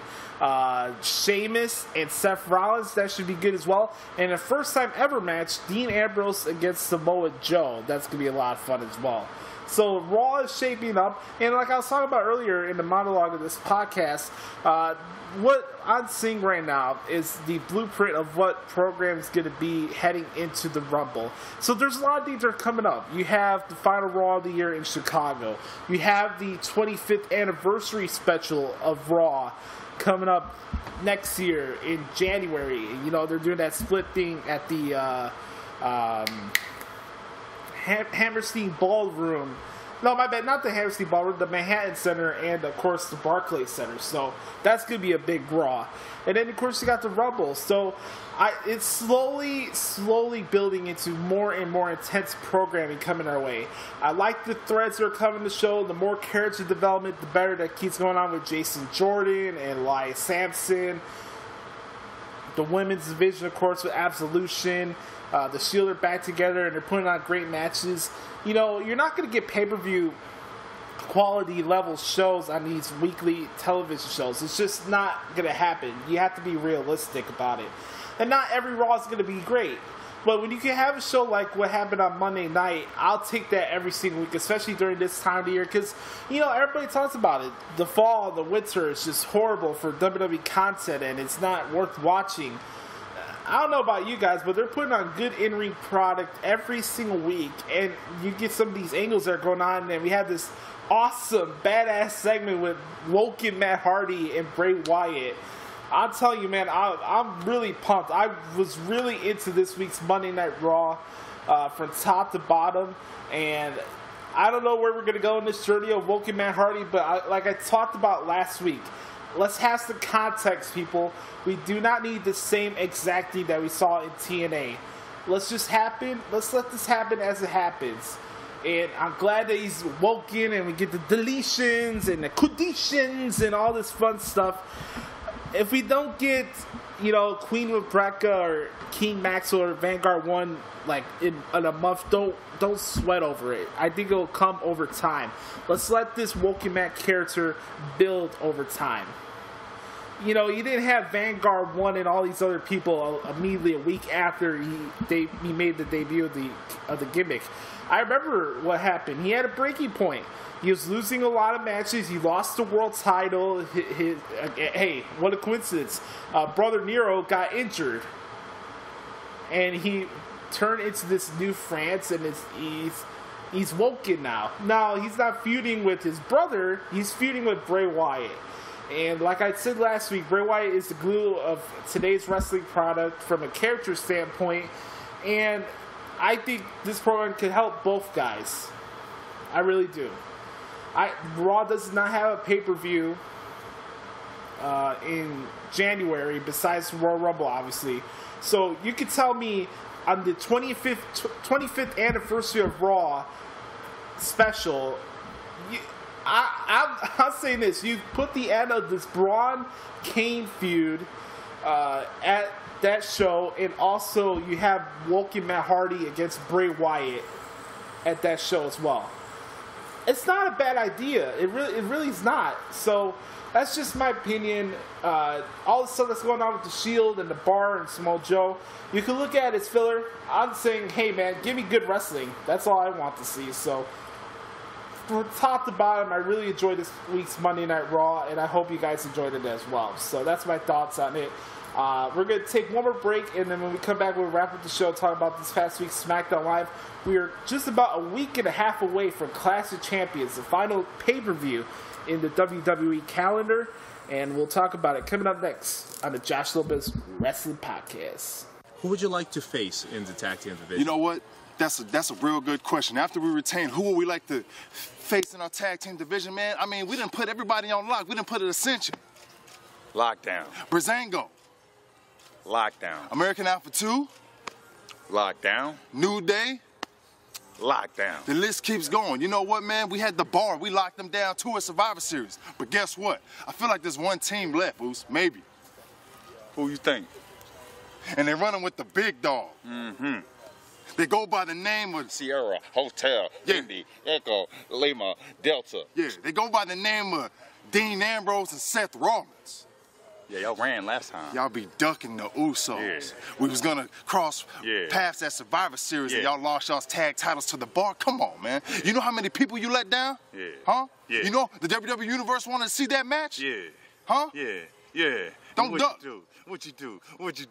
Sheamus and Seth Rollins, that should be good as well. And a first time ever match, Dean Ambrose against Samoa Joe. That's going to be a lot of fun as well. So Raw is shaping up, and like I was talking about earlier in the monologue of this podcast, what I'm seeing right now is the blueprint of what program is going to be heading into the Rumble. So there's a lot of things that are coming up. You have the final Raw of the year in Chicago. You have the 25th anniversary special of Raw coming up next year in January. You know, they're doing that split thing at the Hammerstein Ballroom. No, my bad, not the Hammerstein Ballroom, the Manhattan Center, and of course the Barclays Center. So that's going to be a big Raw. And then of course you got the Rumble. So it's slowly building into more and more intense programming coming our way. I like the threads that are coming to the show. The more character development, the better that keeps going on with Jason Jordan and Elias Sampson. The women's division, of course, with Absolution. The Shield are back together, and they're putting on great matches. You know, you're not going to get pay-per-view quality level shows on these weekly television shows. It's just not going to happen. You have to be realistic about it. And not every Raw is going to be great. But when you can have a show like what happened on Monday night, I'll take that every single week, especially during this time of the year. Because, you know, everybody talks about it. The fall, the winter is just horrible for WWE content, and it's not worth watching. I don't know about you guys, but they're putting on good in-ring product every single week. And you get some of these angles that are going on, and we have this awesome, badass segment with WOKEN Matt Hardy and Bray Wyatt. I'll tell you, man, I'm really pumped. I was really into this week's Monday Night Raw from top to bottom. And I don't know where we're going to go in this journey of WOKEN Matt Hardy, but like I talked about last week, let's have some context, people. We do not need the same exact thing that we saw in TNA. Let's let this happen as it happens. And I'm glad that he's woken and we get the deletions and the conditions and all this fun stuff. If we don't get, you know, Queen Rebecca or King Maxwell or Vanguard 1 like in a month, don't sweat over it. I think it'll come over time. Let's let this WOKEN Matt character build over time. You know, you didn't have Vanguard 1 and all these other people immediately a week after he made the debut of the gimmick. I remember what happened. He had a breaking point. He was losing a lot of matches. He lost the world title. Hey, what a coincidence. Brother Nero got injured. And he turned into this new France, and he's woken now. Now, he's not feuding with his brother. He's feuding with Bray Wyatt. And like I said last week, Bray Wyatt is the glue of today's wrestling product from a character standpoint. And I think this program could help both guys. I really do. Raw does not have a pay-per-view in January besides Royal Rumble, obviously. So you could tell me on the 25th anniversary of Raw special, I'm saying this. You put the end of this Braun Kane feud at that show, and also you have WOKEN Matt Hardy against Bray Wyatt at that show as well. It's not a bad idea. It really is not. So that's just my opinion. All the stuff that's going on with the Shield and the Bar and Samoa Joe, you can look at it as filler. I'm saying, hey man, give me good wrestling. That's all I want to see. So from top to bottom, I really enjoyed this week's Monday Night Raw, and I hope you guys enjoyed it as well. So that's my thoughts on it. We're going to take one more break, and then when we come back, we'll wrap up the show talking about this past week's SmackDown Live. We are just about a week and a half away from Clash of Champions, the final pay-per-view in the WWE calendar, and we'll talk about it coming up next on the Josh Lopez Wrestling Podcast. Who would you like to face in the tag team division? You know what? That's a real good question. After we retain, who would we like to face in our tag team division, man? I mean, we didn't put everybody on lock. We didn't put it Ascension. Lockdown. Brazango. Lockdown. American Alpha 2. Lockdown. New Day. Lockdown. The list keeps going. You know what, man? We had the Bar. We locked them down too at Survivor Series. But guess what? I feel like there's one team left, Boost. Maybe. Who you think? And they're running with the big dog. Mm-hmm. They go by the name of Sierra, Hotel, Indy, Echo, Lima, Delta. Yeah, they go by the name of Dean Ambrose and Seth Rollins. Yeah, y'all ran last time. Y'all be ducking the Usos. Yeah. We was gonna cross paths at Survivor Series and y'all lost y'all's tag titles to the Bar. Come on, man. You know how many people you let down? Yeah. Huh? Yeah. You know the WWE Universe wanted to see that match? Yeah. Huh? Yeah. Yeah. Don't duck. What you do?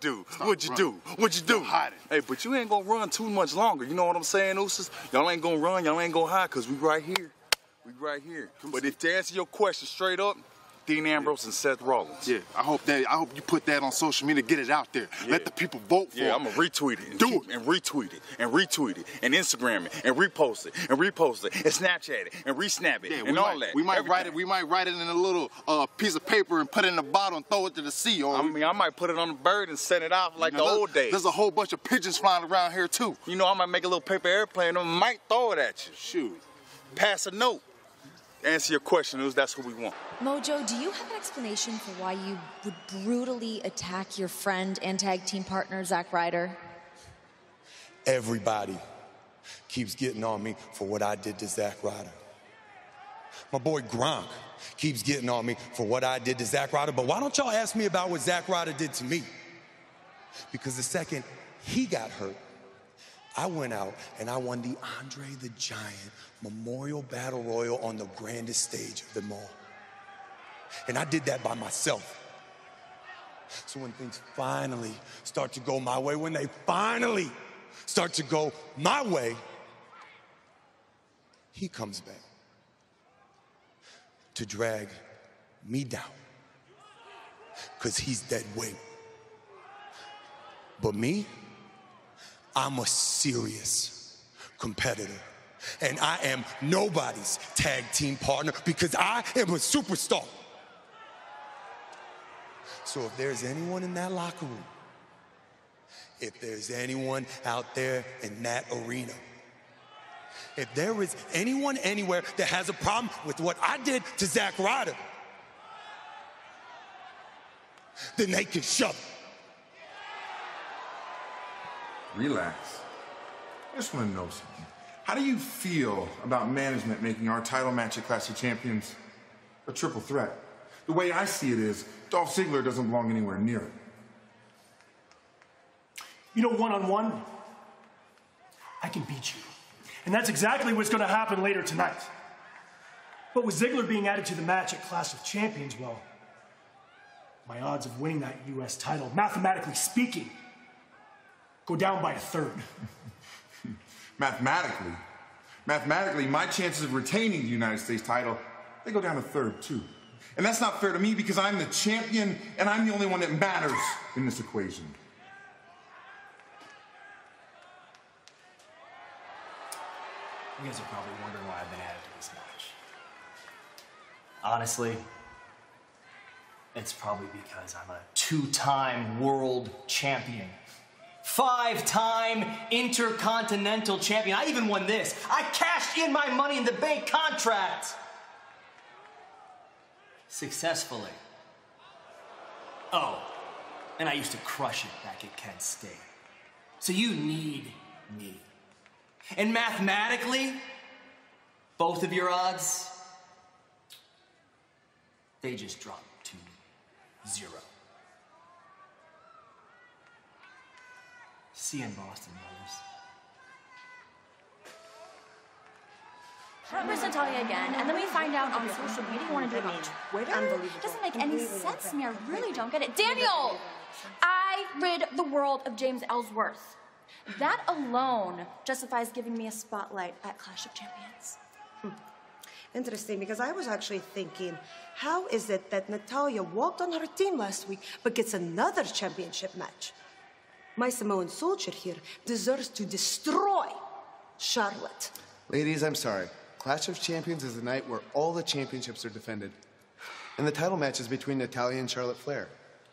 Hiding. Hey, but you ain't gonna run too much longer. You know what I'm saying, Usos? Y'all ain't gonna run. Y'all ain't gonna hide, because we right here. But if to answer your question straight up, Dean Ambrose and Seth Rollins. Yeah, I hope you put that on social media, get it out there. Yeah. Let the people vote for it. Yeah, I'm gonna retweet it. And retweet it. And Instagram it. And repost it. And Snapchat it. And resnap it. And all that. We might write it in a little piece of paper and put it in the bottle and throw it to the sea. Or I might put it on a bird and send it out like the old days. There's a whole bunch of pigeons flying around here too. You know, I might make a little paper airplane and might throw it at you. Shoot. Pass a note. Answer your question, that's what we want. Mojo, do you have an explanation for why you would brutally attack your friend and tag team partner, Zack Ryder? Everybody keeps getting on me for what I did to Zack Ryder. My boy Gronk keeps getting on me for what I did to Zack Ryder, but why don't y'all ask me about what Zack Ryder did to me? Because the second he got hurt, I went out and I won the Andre the Giant Memorial Battle Royal on the grandest stage of them all. And I did that by myself. So when things finally start to go my way, when they finally start to go my way, he comes back to drag me down, because he's dead weight. But me, I'm a serious competitor, and I am nobody's tag team partner because I am a superstar. So if there's anyone in that locker room, if there's anyone out there in that arena, if there is anyone anywhere that has a problem with what I did to Zack Ryder, then they can shove it. Relax. I just want to know something. How do you feel about management making our title match at Clash of Champions a triple threat? The way I see it is, Dolph Ziggler doesn't belong anywhere near it. You know, one-on-one, I can beat you. And that's exactly what's going to happen later tonight. But with Ziggler being added to the match at Clash of Champions, well, my odds of winning that U.S. title, mathematically speaking, go down by a third. Mathematically, my chances of retaining the United States title, they go down a third too. And that's not fair to me because I'm the champion and I'm the only one that matters in this equation. You guys are probably wondering why I've been added to this match. Honestly, it's probably because I'm a 2-time world champion. 5-time intercontinental champion. I even won this. I cashed in my Money in the Bank contract. Successfully. Oh, and I used to crush it back at Kent State. So you need me. And mathematically, both of your odds, they just drop to 0. See you in Boston, brothers. Represent Natalia again, and then we find out on social media you want to do it on Twitter? It doesn't make any sense to me. I really don't get it. Daniel! I rid the world of James Ellsworth. That alone justifies giving me a spotlight at Clash of Champions. Interesting, because I was actually thinking, how is it that Natalia walked on her team last week but gets another championship match? My Samoan soldier here deserves to destroy Charlotte. Ladies, I'm sorry. Clash of Champions is the night where all the championships are defended. And the title match is between Natalia and Charlotte Flair.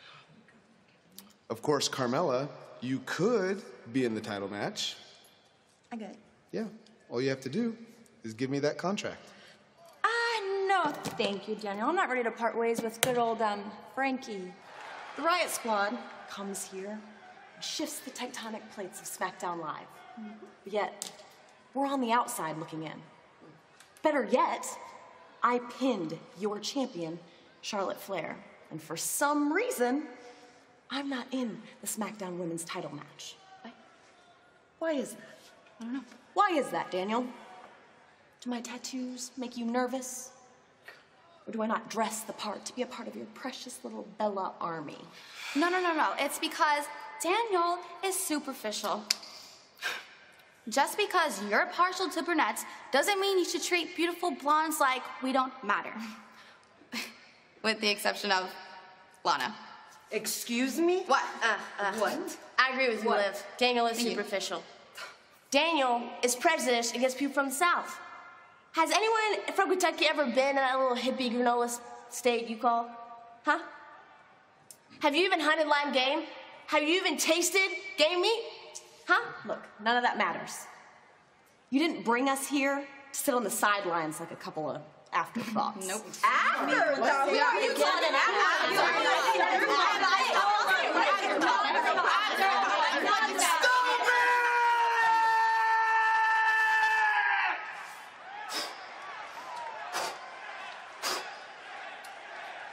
Of course, Carmella, you could be in the title match. I get it. Yeah. All you have to do is give me that contract. No, thank you, Daniel. I'm not ready to part ways with good old, Frankie. The Riot Squad comes here and shifts the tectonic plates of SmackDown Live. But yet, we're on the outside looking in. Better yet, I pinned your champion, Charlotte Flair. And for some reason, I'm not in the SmackDown Women's title match. Why is that? I don't know. Why is that, Daniel? Do my tattoos make you nervous? Or do I not dress the part to be a part of your precious little Bella army? No. It's because Daniel is superficial. Just because you're partial to brunettes doesn't mean you should treat beautiful blondes like we don't matter. With the exception of Lana. Excuse me? What? What? I agree with you, What? Liv. Daniel is Thank you. superficial. Daniel is prejudiced against people from the South. Has anyone from Kentucky ever been in that little hippie granola state you call? Huh? Have you even hunted lime game? Have you even tasted game meat? Huh? Look, none of that matters. You didn't bring us here to sit on the sidelines like a couple of afterthoughts. Nope. Afterthoughts? What are you calling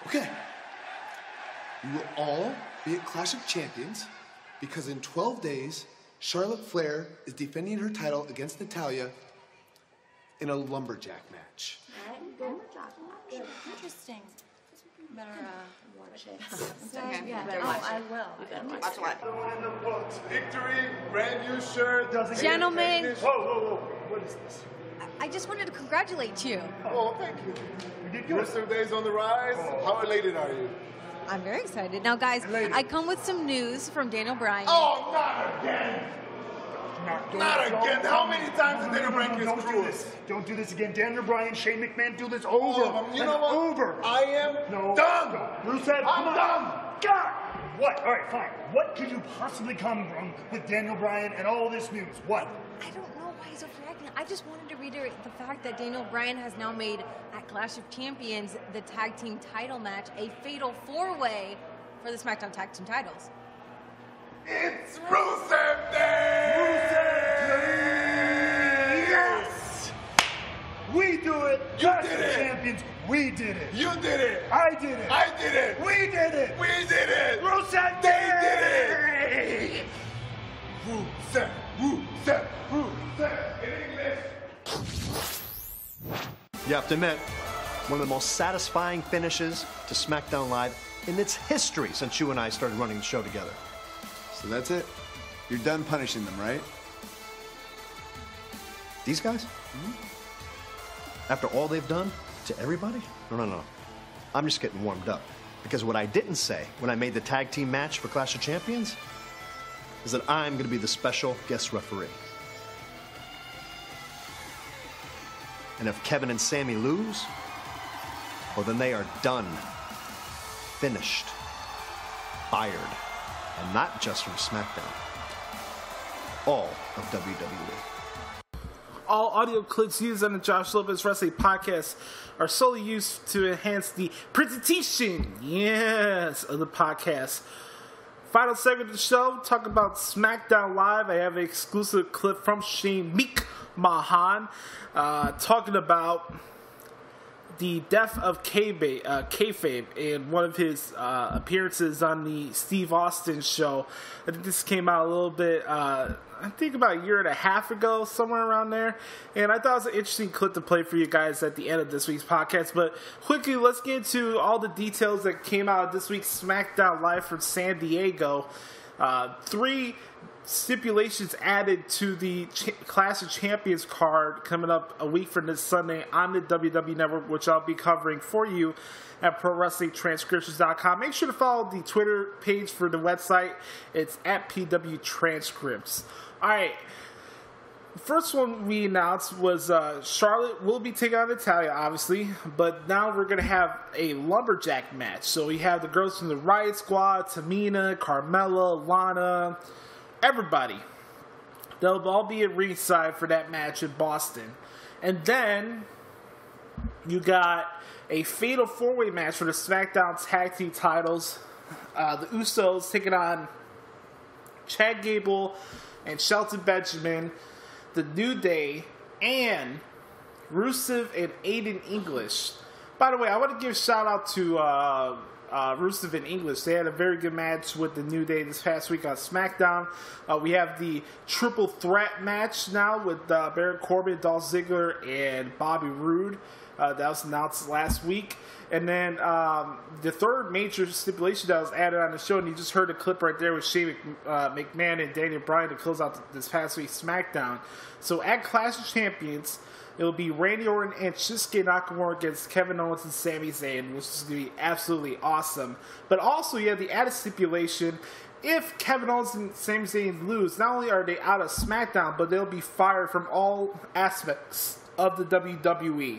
Okay. You will all be at Clash of Champions because in 12 days, Charlotte Flair is defending her title against Natalya in a lumberjack match. Interesting. Better watch it. I will. Watch what? In the books, victory, brand new shirt. Gentlemen. Whoa. What is this? I just wanted to congratulate you. Oh, thank you. Wrestling days on the rise. How elated are you? I'm very excited. Now, guys, I come with some news from Daniel Bryan. Oh, not again. Not again. How many times did Daniel Bryan get screwed? Don't do this again. Daniel Bryan, Shane McMahon, do this over. You know what? Over. I am done. Rusev, I'm done. God. What? All right, fine. What could you possibly come from with Daniel Bryan and all this news? What? I don't know why he's overreacting. I just wanted to reiterate the fact that Daniel Bryan has now made at Clash of Champions the tag team title match a fatal four-way for the SmackDown tag team titles. It's Rusev Day! Rusev Day! Yes! We do it! You Clash did of it! Champions, we did it! You did it! I did it! I did it! We did it! We did it! Rusev Day! They did it! Rusev! In English! You have to admit, one of the most satisfying finishes to SmackDown Live in its history since you and I started running the show together. So that's it? You're done punishing them, right? These guys? After all they've done to everybody? No. I'm just getting warmed up. Because what I didn't say when I made the tag team match for Clash of Champions is that I'm going to be the special guest referee. And if Kevin and Sammy lose, well, then they are done, finished, fired, and not just from SmackDown, all of WWE. All audio clips used on the Josh Lopez Wrestling Podcast are solely used to enhance the presentation, of the podcast. Final segment of the show, talk about SmackDown Live. I have an exclusive clip from Shane McMahon talking about the death of kayfabe in one of his appearances on the Steve Austin show. I think this came out a little bit, I think about a year and a half ago, somewhere around there. And I thought it was an interesting clip to play for you guys at the end of this week's podcast. But quickly, let's get into all the details that came out of this week's SmackDown Live from San Diego. 3 stipulations added to the Clash of Champions card coming up a week from this Sunday on the WWE Network, which I'll be covering for you at ProWrestlingTranscriptions.com. Make sure to follow the Twitter page for the website. It's at PW Transcripts. All right. First one we announced was Charlotte will be taking on Natalya, obviously, but now we're going to have a lumberjack match. So we have the girls from the Riot Squad, Tamina, Carmella, Lana, everybody. They'll all be at ringside for that match in Boston. And then you got a fatal 4-way match for the SmackDown Tag Team titles. The Usos taking on Chad Gable and Shelton Benjamin, The New Day, and Rusev and Aiden English. By the way, I want to give a shout out to Rusev and English. They had a very good match with the New Day this past week on SmackDown. We have the triple threat match now with Baron Corbin, Dolph Ziggler, and Bobby Roode. That was announced last week. And then the third major stipulation that was added on the show, and you just heard a clip right there with Shane McMahon and Daniel Bryan to close out this past week's SmackDown. So at Clash of Champions, it will be Randy Orton and Shinsuke Nakamura against Kevin Owens and Sami Zayn, which is going to be absolutely awesome. But also, you have the added stipulation, if Kevin Owens and Sami Zayn lose, not only are they out of SmackDown, but they'll be fired from all aspects of the WWE.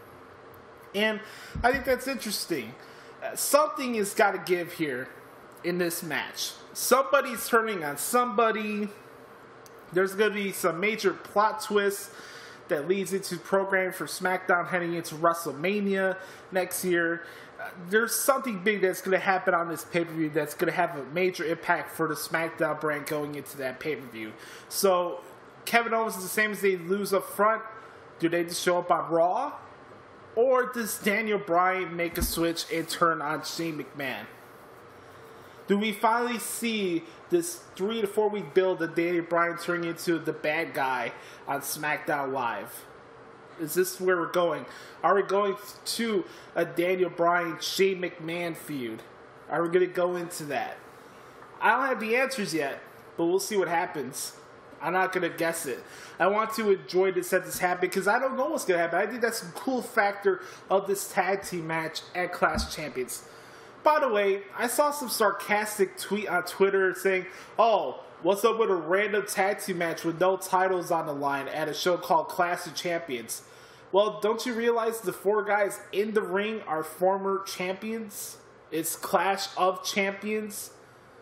And I think that's interesting. Something has got to give here in this match. Somebody's turning on somebody. There's going to be some major plot twists that leads into programming for SmackDown heading into WrestleMania next year. There's something big that's going to happen on this pay-per-view that's going to have a major impact for the SmackDown brand going into that pay-per-view. So Kevin Owens is the same as they lose up front. Do they just show up on Raw? Or does Daniel Bryan make a switch and turn on Shane McMahon? Do we finally see this 3 to 4 week build of Daniel Bryan turning into the bad guy on SmackDown Live? Is this where we're going? Are we going to a Daniel Bryan Shane McMahon feud? Are we going to go into that? I don't have the answers yet, but we'll see what happens. I'm not going to guess it. I want to enjoy this as this happens because I don't know what's going to happen. I think that's a cool factor of this tag team match at Clash of Champions. By the way, I saw some sarcastic tweet on Twitter saying, oh, what's up with a random tag team match with no titles on the line at a show called Clash of Champions? Well, don't you realize the 4 guys in the ring are former champions? It's Clash of Champions.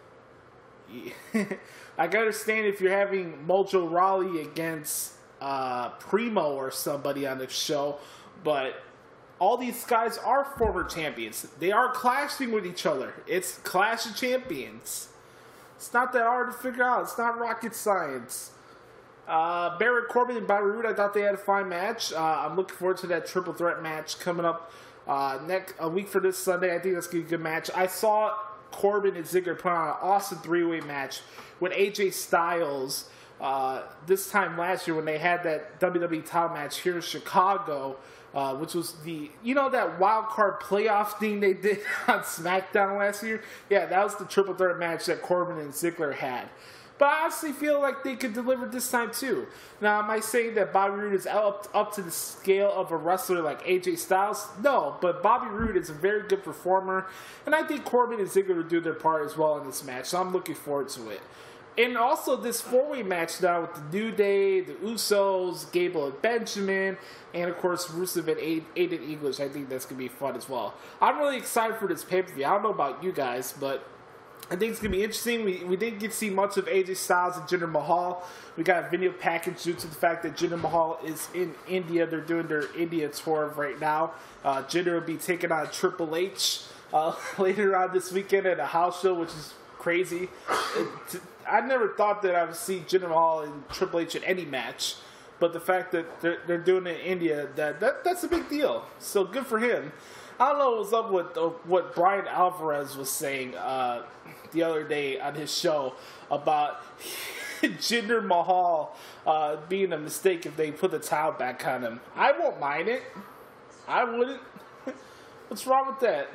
I can understand if you're having Mojo Rawley against Primo or somebody on the show, but all these guys are former champions. They are clashing with each other. It's Clash of Champions. It's not that hard to figure out. It's not rocket science. Baron Corbin and Bobby Roode, I thought they had a fine match. I'm looking forward to that triple threat match coming up a week for this Sunday. I think that's going to be a good match. I saw Corbin and Ziggler put on an awesome 3-way match with AJ Styles this time last year when they had that WWE title match here in Chicago, which was that wild card playoff thing they did on SmackDown last year. Yeah, that was the triple threat match that Corbin and Ziggler had. But I honestly feel like they could deliver this time too. Now, am I saying that Bobby Roode is up to the scale of a wrestler like AJ Styles? No, but Bobby Roode is a very good performer, and I think Corbin and Ziggler will do their part as well in this match, so I'm looking forward to it. And also this 4-way match now with the New Day, the Usos, Gable and Benjamin, and of course Rusev and Aiden English. I think that's going to be fun as well. I'm really excited for this pay-per-view. I don't know about you guys, but I think it's going to be interesting. We didn't get to see much of AJ Styles and Jinder Mahal. We got a video package due to the fact that Jinder Mahal is in India. They're doing their India tour right now. Jinder will be taking on Triple H later on this weekend at a house show, which is crazy. I never thought that I would see Jinder Mahal and Triple H in any match, but the fact that they're doing it in India, that's a big deal. So good for him. I don't know what was up with what Brian Alvarez was saying the other day on his show about Jinder Mahal being a mistake if they put the towel back on him. I won't mind it. I wouldn't. What's wrong with that?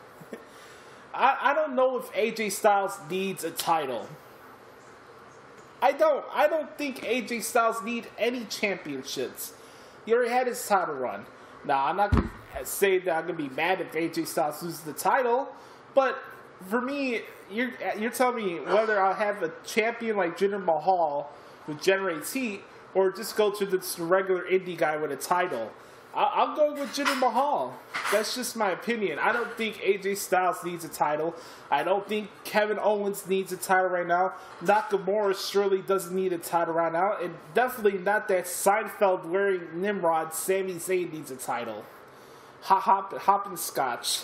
I don't know if AJ Styles needs a title. I don't think AJ Styles needs any championships. He already had his title run. Now, I'm not going to say that I'm going to be mad if AJ Styles loses the title, but for me, you're telling me whether I'll have a champion like Jinder Mahal who generates heat or just go to this regular indie guy with a title. I'll go with Jinder Mahal. That's just my opinion. I don't think AJ Styles needs a title. I don't think Kevin Owens needs a title right now. Nakamura surely doesn't need a title right now. And definitely not that Seinfeld-wearing Nimrod Sami Zayn needs a title. Hoppin' scotch.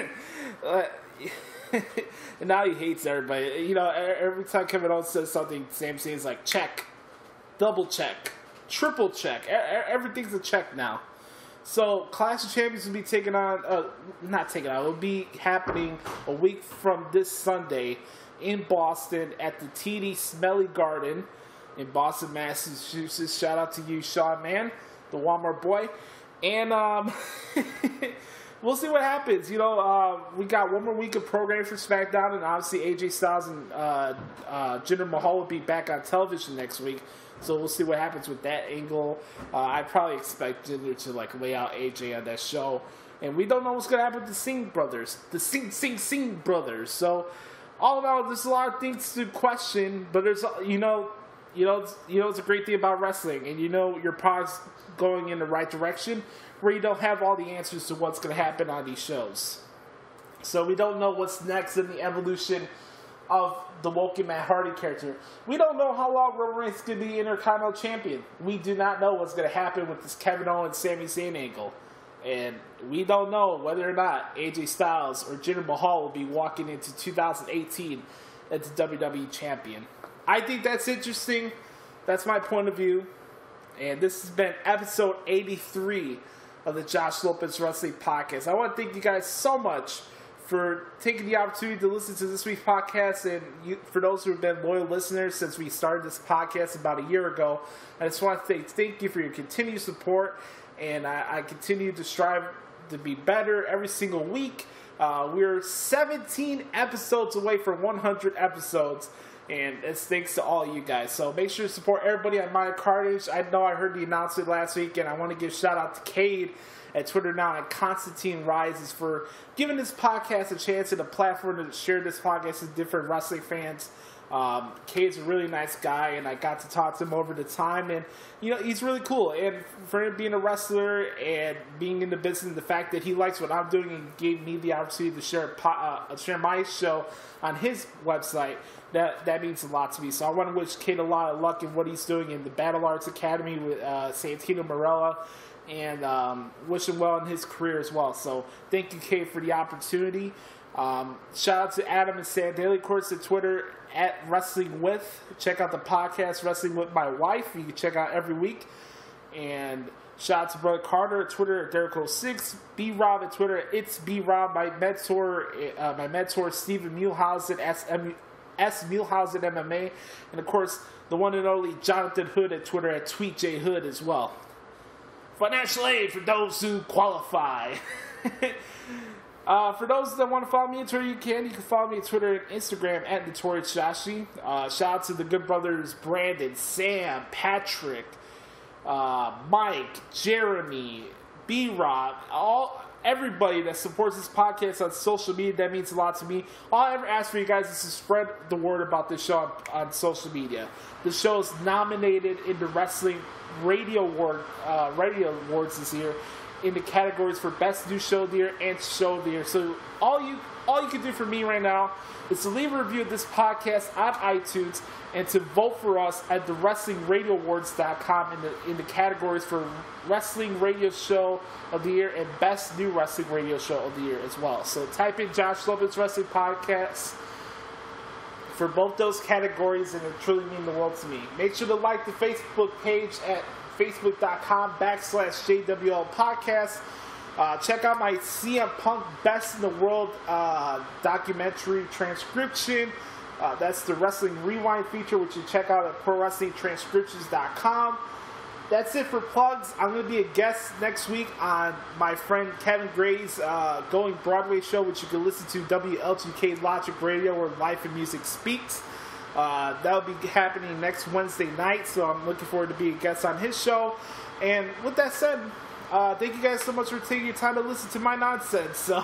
And now he hates everybody. You know, every time Kevin Owens says something, Sami Zayn's like, check. Double check. Triple check. Everything's a check now. So, Clash of Champions will be will be happening a week from this Sunday in Boston at the TD Smelly Garden in Boston, Massachusetts. Shout out to you, Sean, man, the Walmart boy. And we'll see what happens. You know, we got one more week of programming for SmackDown, and obviously AJ Styles and Jinder Mahal will be back on television next week. So we'll see what happens with that angle. I probably expect Jinder to lay out AJ on that show, and we don't know what's gonna happen with the Singh brothers, Singh brothers. So all in all, there's a lot of things to question, but there's it's a great thing about wrestling, and your product's going in the right direction, where you don't have all the answers to what's gonna happen on these shows. So we don't know what's next in the evolution of the WOKEN Matt Hardy character. We don't know how long Roman Reigns is going to be Intercontinental Champion. We do not know what's going to happen with this Kevin Owens Sami Zayn angle. And we don't know whether or not AJ Styles or Jinder Mahal will be walking into 2018 as the WWE Champion. I think that's interesting. That's my point of view. And this has been episode 83 of the Josh Lopez Wrestling Podcast. I want to thank you guys so much for taking the opportunity to listen to this week's podcast, and for those who have been loyal listeners since we started this podcast about a year ago. I just want to thank you for your continued support, and I continue to strive to be better every single week. We're 17 episodes away from 100 episodes, and it's thanks to all you guys. So make sure to support everybody on My Carnage. I know I heard the announcement last week, and I want to give a shout out to Cade at Twitter now and Constantine Rises for giving this podcast a chance and a platform to share this podcast with different wrestling fans. Cade's a really nice guy, and I got to talk to him over the time, and he's really cool. And for him being a wrestler and being in the business, the fact that he likes what I'm doing and gave me the opportunity to share my show on his website, that means a lot to me. So I want to wish Cade a lot of luck in what he's doing in the Battle Arts Academy with Santino Marella, and wish him well in his career as well. So thank you, Cade, for the opportunity. Shout out to Adam and Sam Daily, of course, at Twitter at Wrestling With. Check out the podcast Wrestling With My Wife. You can check out every week. And shout out to Brother Carter at Twitter at Derrico6. B-Rob at Twitter at It's B-Rob. My mentor Stephen Muehlhausen, S. Muehlhausen MMA. And of course, the one and only Jonathan Hood at Twitter at TweetJHood as well. Financial aid for those who qualify. For those that want to follow me on Twitter, you can follow me on Twitter and Instagram at Notorious Joshi. Shout out to the good brothers Brandon, Sam, Patrick, Mike, Jeremy, B-Rob, everybody that supports this podcast on social media. That means a lot to me. All I ever ask for you guys is to spread the word about this show on social media. The show is nominated in the Wrestling Radio Awards this year in the categories for Best New Show of the Year and Show of the Year. So all you can do for me right now is to leave a review of this podcast on iTunes and to vote for us at the WrestlingRadioAwards.com in the categories for Wrestling Radio Show of the Year and Best New Wrestling Radio Show of the Year as well. So type in Josh Lopez Wrestling Podcast for both those categories, and it truly means the world to me. Make sure to like the Facebook page at Facebook.com/JWL Podcast. Check out my CM Punk Best in the World documentary transcription. That's the Wrestling Rewind feature, which you check out at ProWrestlingTranscriptions.com. That's it for plugs. I'm going to be a guest next week on my friend Kevin Gray's Going Broadway show, which you can listen to WL2K Logic Radio, where Life and Music speaks. That'll be happening next Wednesday night, so I'm looking forward to being a guest on his show. And with that said, thank you guys so much for taking your time to listen to my nonsense. So,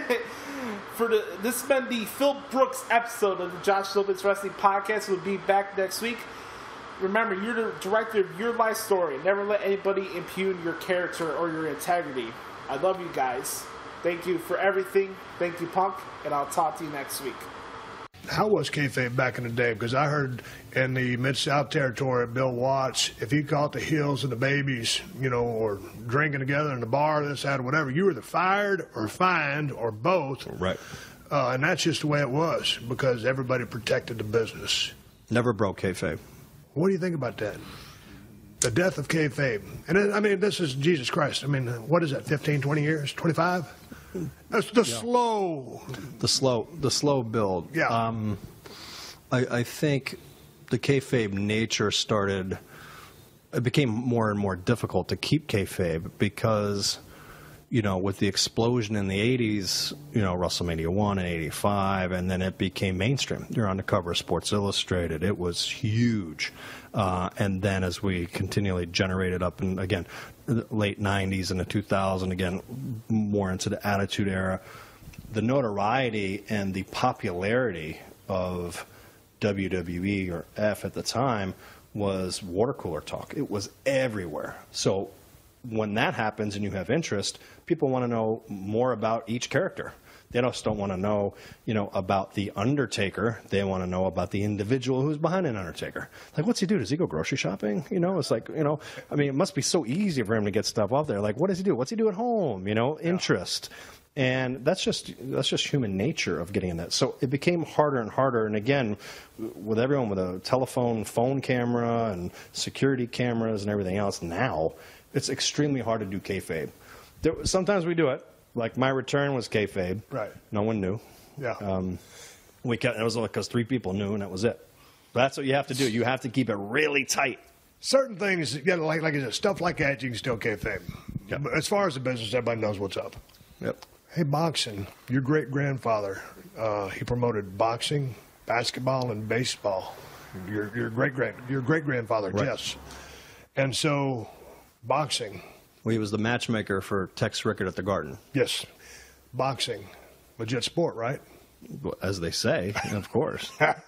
this has been the Phil Brooks episode of the Josh Lopez Wrestling Podcast. We'll be back next week. Remember, you're the director of your life story. Never let anybody impugn your character or your integrity. I love you guys. Thank you for everything. Thank you, Punk, and I'll talk to you next week. How was kayfabe back in the day? Because I heard in the Mid-South territory, Bill Watts, if you caught the Hills and the Babies, or drinking together in the bar, this, that, or whatever, you were either fired or fined or both. Right. And that's just the way it was because everybody protected the business. Never broke kayfabe. What do you think about that? The death of kayfabe. And this is Jesus Christ. What is that, 15, 20 years, 25? That's the slow build. Yeah. I think the kayfabe nature started. It became more and more difficult to keep kayfabe because, with the explosion in the '80s, WrestleMania 1 and '85, and then it became mainstream. You're on the cover of Sports Illustrated. It was huge. And then as we continually generated up, and again, late 90s and the 2000s, again, more into the Attitude Era, the notoriety and the popularity of WWE or F at the time was water cooler talk. It was everywhere. So when that happens and you have interest, people want to know more about each character. They just don't want to know, about the Undertaker. They want to know about the individual who's behind an Undertaker. Like, what's he do? Does he go grocery shopping? It's like, it must be so easy for him to get stuff off there. Like, what does he do? What's he do at home? Interest. And that's just human nature of getting in that. So it became harder and harder. And again, with everyone with a phone camera and security cameras and everything else now, it's extremely hard to do kayfabe. Sometimes we do it. Like my return was kayfabe. Right. No one knew. Yeah. It was only because 3 people knew, and that was it. But that's what you have to do. You have to keep it really tight. Certain things, like I said, stuff like that, you can still kayfabe. Yep. But as far as the business, everybody knows what's up. Yep. Hey, boxing. Your great-grandfather, he promoted boxing, basketball, and baseball. Your great-grandfather, right. Jess. And so, boxing. Well, he was the matchmaker for Tex Rickard at the Garden. Yes. Boxing. Legit sport, right? As they say, of course.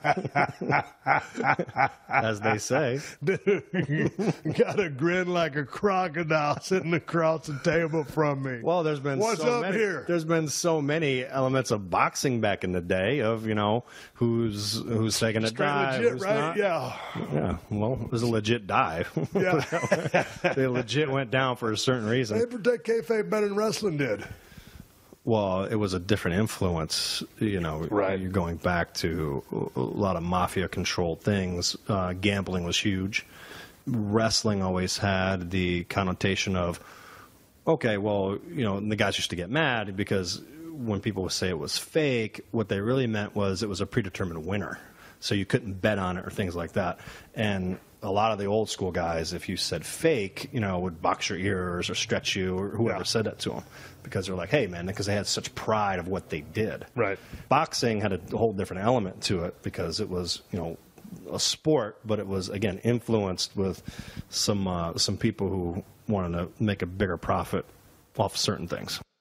As they say. Dude, got a grin like a crocodile sitting across the table from me. Well, there's been There's been so many elements of boxing back in the day of, who's taking a dive, legit, who's right? not. Yeah. Yeah. Well, it was a legit dive. Yeah. They legit went down for a certain reason. They protect kayfabe better than wrestling did. Well, it was a different influence, Right. You're going back to a lot of mafia-controlled things. Gambling was huge. Wrestling always had the connotation of, okay, well, the guys used to get mad because when people would say it was fake, what they really meant was it was a predetermined winner. So you couldn't bet on it or things like that. And a lot of the old school guys, if you said fake, would box your ears or stretch you or whoever said that to them because they're like, hey, man, because they had such pride of what they did. Right. Boxing had a whole different element to it because it was, a sport, but it was, again, influenced with some people who wanted to make a bigger profit off certain things.